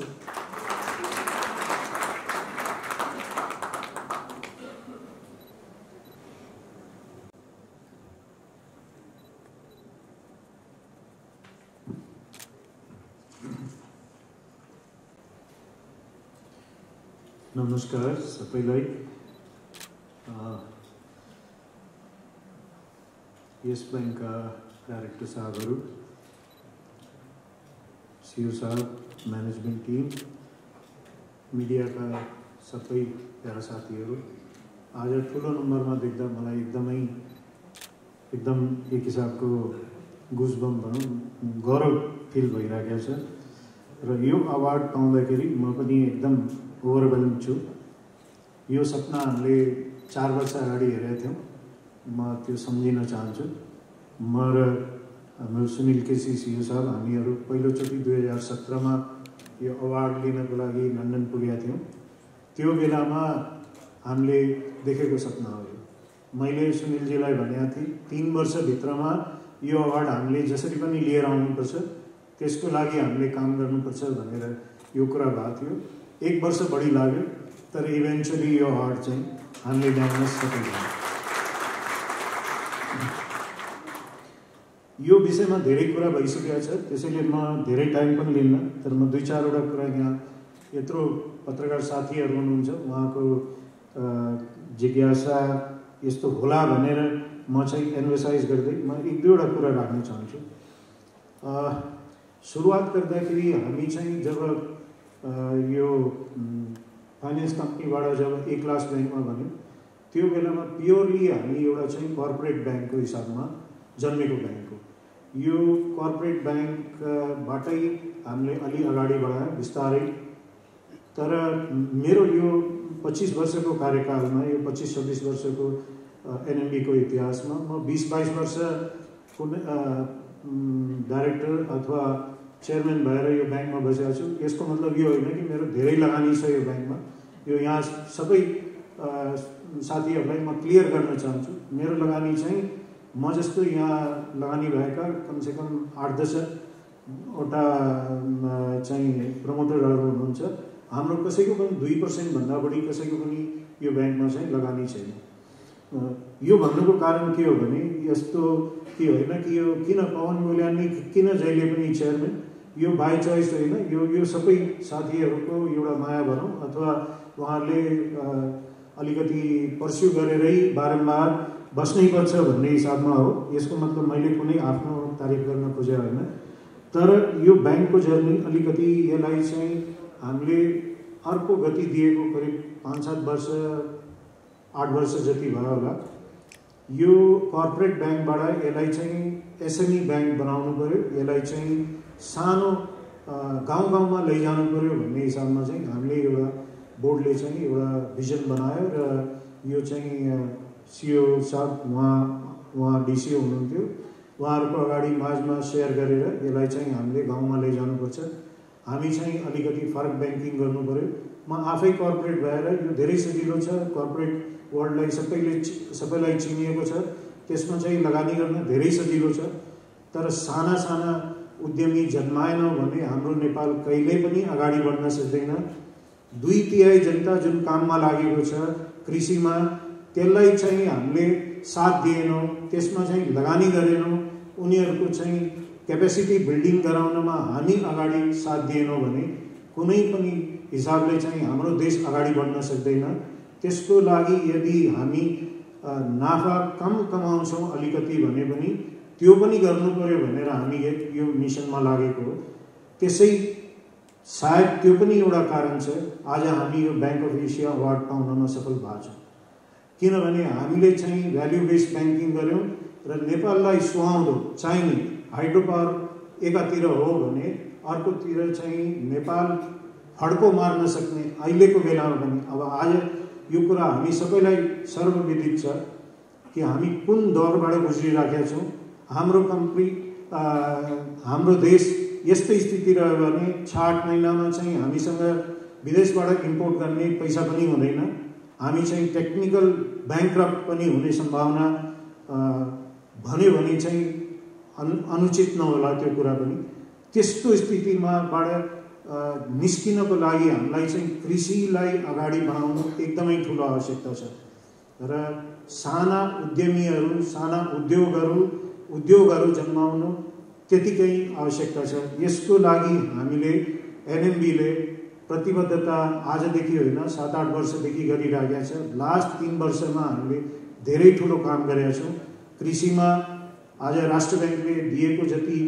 A: नमस्कार सबैलाई। यस बैंकका डाइरेक्टर साहबहरू, सीओ साहब, मैनेजमेंट टीम, मीडियाका सबै प्यारा साथीहरू, आज ठुलो नम्बरमा देख्दा मलाई एकदम एक हिसाबको गुजबम भनौँ गौरव फिल भइरहेको छ र यो अवार्ड पाउँदाखेरि म पनि एकदम ओभरवेल्म छु। यो सपना हामीले 4 वर्ष अगाडि हेरेका थियौँ। म त्यो सम्झिन चाहन्छु। म र हाम्रो सुनिल केसी सीओ साहब हामीहरू पहिलोचोटि 2017मा यो अवार्ड लिनको लागि लन्डन पुगेका थियौँ। त्यो बेलामा हामीले देखेको सपना हो। मैले सुनिलजीलाई भनेको थिएँ 3 वर्षभित्रमा यो अवार्ड हामीले जसरी पनि लिएर आउनुपर्छ, त्यसको लागि हामीले काम गर्नुपर्छ भनेर यो कुरा भएको थियो। 1 वर्ष बढी लाग्यो, तर इभेन्चुअली यो अवार्ड चाहिँ हामीले ल्याउन सकेका। यो विषयमा धेरै कुरा भइसकेको छ, त्यसैले म धेरै टाइम पनि लिन्न, तर म 2-4 कुरा यहाँ यत्रो पत्रकार साथीहरू हुनुहुन्छ, उहाँको जिज्ञासा यस्तो होला भनेर म चाहिँ एम्फसाइज गर्दै म 1-2 कुरा राख्न चाहन्छु। सुरुवात गर्दाखेरि हामी चाहिँ जब यो फाइनेन्स कम्पनीबाट जब ए क्लास ब्याङ्कमा भन्यो, त्यो बेलामा प्योरली हामी एउटा चाहिँ कर्पोरेट ब्याङ्कको हिसाबमा जन्मेको ब्याङ्क हो। यो कर्पोरेट ब्याङ्कबाटै हामीले अलि अगाडि बढायो बिस्तारै। तर मेरो यो 25 वर्षको कार्यकालमा, यो 25-26 वर्षको एनएमबीको इतिहासमा म 20-22 वर्षको डाइरेक्टर अथवा चेयरमैन भएर यो ब्याङ्कमा बसेको छु। यसको मतलब यो होइन कि मेरो धेरै लगानी छ यो ब्याङ्कमा। यो यहाँ सबै साथीहरूलाई म क्लियर गर्न चाहन्छु, मेरो लगानी चाहिँ म जस्तो यहाँ लगानी भएका कमसेकम 8-10वटा चाहिँ प्रमोटरहरू हुनुहुन्छ। हाम्रो कसैको पनि 2% भन्दा बढी कसैको पनि यो ब्याङ्कमा चाहिँ लगानी छैन। यो भन्नुको कारण के हो भने यस्तो के होइन कि यो किन पवन गोल्यानी किन जहिले पनि चेयरमैन, यो बाई चोइस होइन, यो सबै साथीहरूको एउटा माया भनौँ अथवा उहाँहरूले अलिकति पर्स्यु गरेरै बारम्बार बस्नै पर्छ भन्ने हिसाबमा हो। यसको मतलब मैले कुनै आफ्नो तारिफ गर्न खोजेको होइन, तर यो ब्याङ्कको जर्नी अलिकति यसलाई चाहिँ हामीले अर्को गति दिएको करिब 5-7 वर्ष 8 वर्ष जति भयो होला। यो कर्पोरेट ब्याङ्कबाट यसलाई चाहिँ एसएमई ब्याङ्क बनाउनु पर्यो, यसलाई चाहिँ सानो गाउँ-गाउँमा लैजानु पर्यो भन्ने हिसाबमा चाहिँ हामीले एउटा बोर्डले चाहिँ एउटा भिजन बनायो र यो चाहिँ सीओ साहब उहाँ डिसिओ हुनुहुन्थ्यो, उहाँहरूको अगाडि माझमा सेयर गरेर यसलाई चाहिँ हामीले गाउँमा लैजानुपर्छ, हामी चाहिँ अलिकति फरक ब्याङ्किङ गर्नु पर्यो। म आफै कर्पोरेट भएर यो धेरै सजिलो छ, कर्पोरेट वर्ल्डलाई सबैलाई चिनिएको छ, त्यसमा चाहिँ लगानी गर्न धेरै सजिलो छ। तर साना उद्यमी जन्माएनौँ भने हाम्रो नेपाल कहिल्यै पनि अगाडि बढ्न सक्दैन। 2/3 जनता जुन काममा लागेको छ कृषिमा, त्यसलाई चाहिँ हामीले साथ दिएनौँ, त्यसमा चाहिँ लगानी गरेनौँ, उनीहरूको चाहिँ क्यापेसिटी बिल्डिङ गराउनमा हामी अगाडि साथ दिएनौँ भने कुनै पनि हिसाबले चाहिँ हाम्रो देश अगाडि बढ्न सक्दैन। त्यसको लागि यदि हामी नाफा कम कमाउँछौँ अलिकति भने पनि त्यो पनि गर्नु पर्यो भनेर हामी यो मिसनमा लागेको हो। त्यसै सायद त्यो पनि एउटा कारण छ आज हामी यो ब्याङ्क अफ एसिया अवार्ड पाउनमा सफल भएको छौँ। किनभने हामीले चाहिँ भ्याल्यु बेस्ड ब्याङ्किङ गऱ्यौँ र नेपाललाई सुहाउँदो चाहिने हाइड्रो पावर एकातिर हो भने अर्कोतिर चाहिँ नेपाल फड्को मार्न सक्ने अहिलेको बेलामा पनि। अब आज यो कुरा हामी सबैलाई सर्वविदित छ कि हामी कुन दौरबाट गुज्रिराखेका छौँ। हाम्रो देश यस्तै स्थिति रह्यो भने 6-8 महिनामा चाहिँ हामीसँग विदेशबाट इम्पोर्ट गर्ने पैसा पनि हुँदैन।
F: हामी चाहिँ टेक्निकल ब्याङ्क्रप्ट पनि हुने सम्भावना भन्यो भने चाहिँ अनुचित नहोला त्यो कुरा पनि। त्यस्तो स्थितिमाबाट निस्किनको लागि हामीलाई चाहिँ कृषिलाई अगाडि बढाउनु एकदमै ठुलो आवश्यकता छ र साना उद्यमीहरू, साना उद्योगहरू जन्माउनु त्यतिकै आवश्यकता छ। यसको लागि हामीले एनएमबीले प्रतिबद्धता आजदेखि होइन 7-8 वर्षदेखि गरिरहेका छ। लास्ट 3 वर्षमा हामीले धेरै ठुलो काम गरेका छौँ। कृषिमा आज राष्ट्र ब्याङ्कले दिएको जति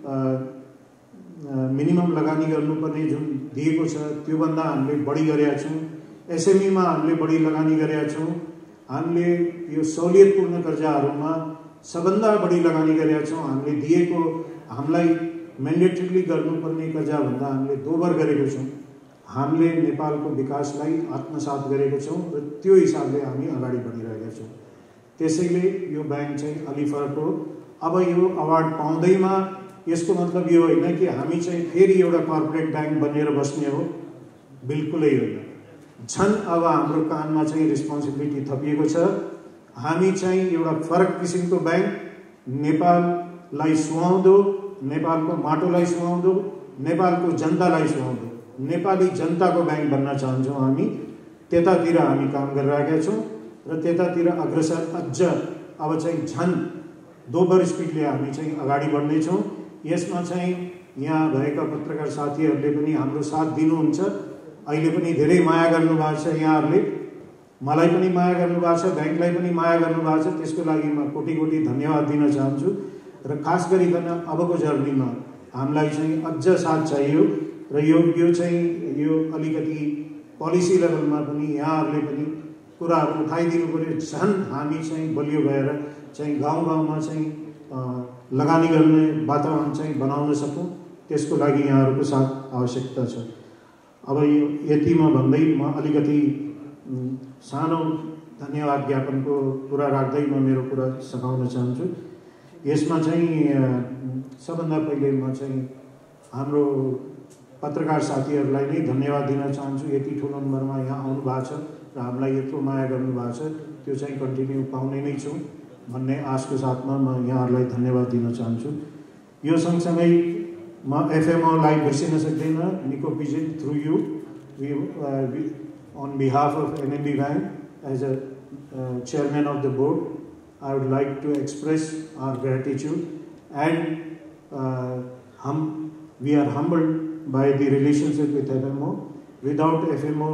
F: मिनिमम लगानी गर्नुपर्ने जुन दिएको छ त्योभन्दा हामीले बढी गरेका छौँ। एसएमईमा हामीले बढी लगानी गरेका छौँ। हामीले यो सहुलियतपूर्ण कर्जाहरूमा सबभन्दा बढी लगानी गरेका छौँ। हामीले दिएको, हामीलाई म्यान्डेटरीली गर्नुपर्ने कर्जाभन्दा हामीले दोबर गरेको छौँ। हामीले नेपालको विकासलाई आत्मसात गरेको छौँ र त्यो हिसाबले हामी अगाडि बढिरहेका छौँ। त्यसैले यो ब्याङ्क चाहिँ अलि फरक हो। अब यो अवार्ड पाउँदैमा यसको मतलब यो होइन कि हामी चाहिँ फेरि एउटा कर्पोरेट ब्याङ्क बनेर बस्ने हो, बिल्कुलै होइन। झन् अब हाम्रो कानमा चाहिँ रेस्पोन्सिबिलिटी थपिएको छ। हामी चाहिँ एउटा फरक किसिमको ब्याङ्क, नेपाललाई सुहाउँदो, नेपालको माटोलाई सुहाउँदो, नेपालको जनतालाई सुहाउँदो, नेपाली जनताको ब्याङ्क बन्न चाहन्छौँ हामी। त्यतातिर हामी काम गरिरहेका छौँ र त्यतातिर अग्रसर अझ अब चाहिँ झन् दोब्बर स्पिडले हामी चाहिँ अगाडि बढ्नेछौँ। यसमा चाहिँ यहाँ भएका पत्रकार साथीहरूले पनि हाम्रो साथ दिनुहुन्छ। अहिले पनि धेरै माया गर्नुभएको छ यहाँहरूले, मलाई पनि माया गर्नुभएको छ, ब्याङ्कलाई पनि माया गर्नुभएको छ। त्यसको लागि म कोटी कोटी धन्यवाद दिन चाहन्छु र खास गरिकन अबको जर्नीमा हामीलाई चाहिँ अझ साथ चाहियो र यो चाहिँ यो अलिकति पोलिसी लेभलमा पनि यहाँहरूले पनि कुराहरू उठाइदिनु पर्यो। झन् हामी चाहिँ बलियो भएर चाहिँ गाउँ-गाउँमा चाहिँ लगानी गर्ने वातावरण चाहिँ बनाउन सकौँ, त्यसको लागि यहाँहरूको साथ आवश्यकता छ। अब यो यतिमा भन्दै म अलिकति सानो धन्यवाद ज्ञापनको कुरा राख्दै म मेरो कुरा सघाउन चाहन्छु। यसमा चाहिँ सबभन्दा पहिले म चाहिँ हाम्रो पत्रकार साथीहरूलाई नै धन्यवाद दिन चाहन्छु। यति ठुलो नम्बरमा यहाँ आउनु भएको छ र हामीलाई यत्रो माया गर्नुभएको छ, त्यो चाहिँ कन्टिन्यू पाउने नै छौँ भन्ने आशको साथमा म यहाँहरूलाई धन्यवाद दिन चाहन्छु। यो सँगसँगै म एफएमओलाई बिर्सिन सक्दिनँ। निको विजय through you on behalf of NMB Bank as a chairman of the board, I would like to express our gratitude and we are humbled by the relationship with FMO. Without FMO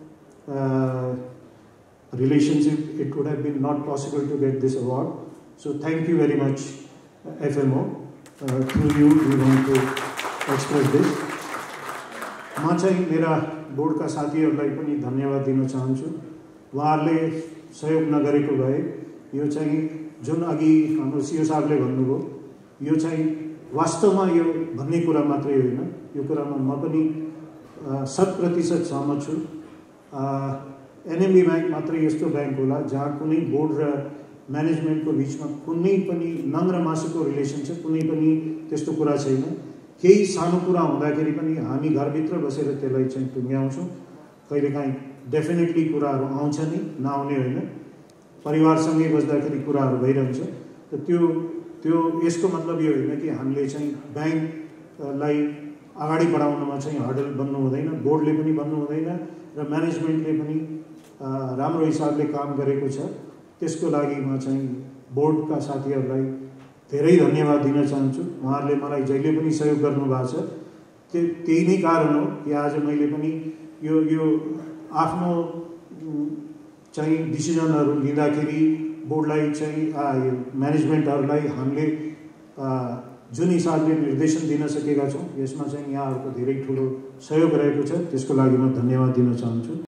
F: relationship, it would have been not possible to get this award. So thank you very much, FMO. Through you, we want to express this. म चाहिँ मेरा बोर्डका साथीहरूलाई पनि धन्यवाद दिन चाहन्छु। उहाँहरूले सहयोग नगरेको भए यो चाहिँ जुन अघि हाम्रो सिओ साहबले भन्नुभयो, यो चाहिँ वास्तवमा यो भन्ने कुरा मात्रै होइन, यो कुरामा म पनि 100% सहमत छु। एनएमबी ब्याङ्क मात्रै यस्तो ब्याङ्क होला जहाँ कुनै बोर्ड र म्यानेजमेन्टको बिचमा कुनै पनि नङ्ग्र मासुको रिलेसन छ, कुनै पनि त्यस्तो कुरा छैन। केही सानो कुरा हुँदाखेरि पनि हामी घरभित्र बसेर त्यसलाई चाहिँ टुङ्ग्याउँछौँ। कहिलेकाहीँ डेफिनेटली कुराहरू आउँछ नि, नआउने होइन, परिवारसँगै बस्दाखेरि कुराहरू भइरहन्छ। र त्यो यसको मतलब यो होइन कि हामीले चाहिँ ब्याङ्कलाई अगाडि बढाउनमा चाहिँ हर्डल बन्नु हुँदैन, बोर्डले पनि बन्नु हुँदैन र म्यानेजमेन्टले पनि राम्रो हिसाबले काम गरेको छ। त्यसको लागि म चाहिँ बोर्डका साथीहरूलाई धेरै धन्यवाद दिन चाहन्छु। उहाँहरूले मलाई जहिले पनि सहयोग गर्नुभएको छ। त्यही नै कारण हो कि आज मैले पनि यो आफ्नो चाहिँ डिसिजनहरू लिँदाखेरि बोर्डलाई चाहिँ म्यानेजमेन्टहरूलाई हामीले जुन हिसाबले निर्देशन दिन सकेका छौँ, यसमा चाहिँ यहाँहरूको धेरै ठुलो सहयोग रहेको छ। त्यसको लागि म धन्यवाद दिन चाहन्छु।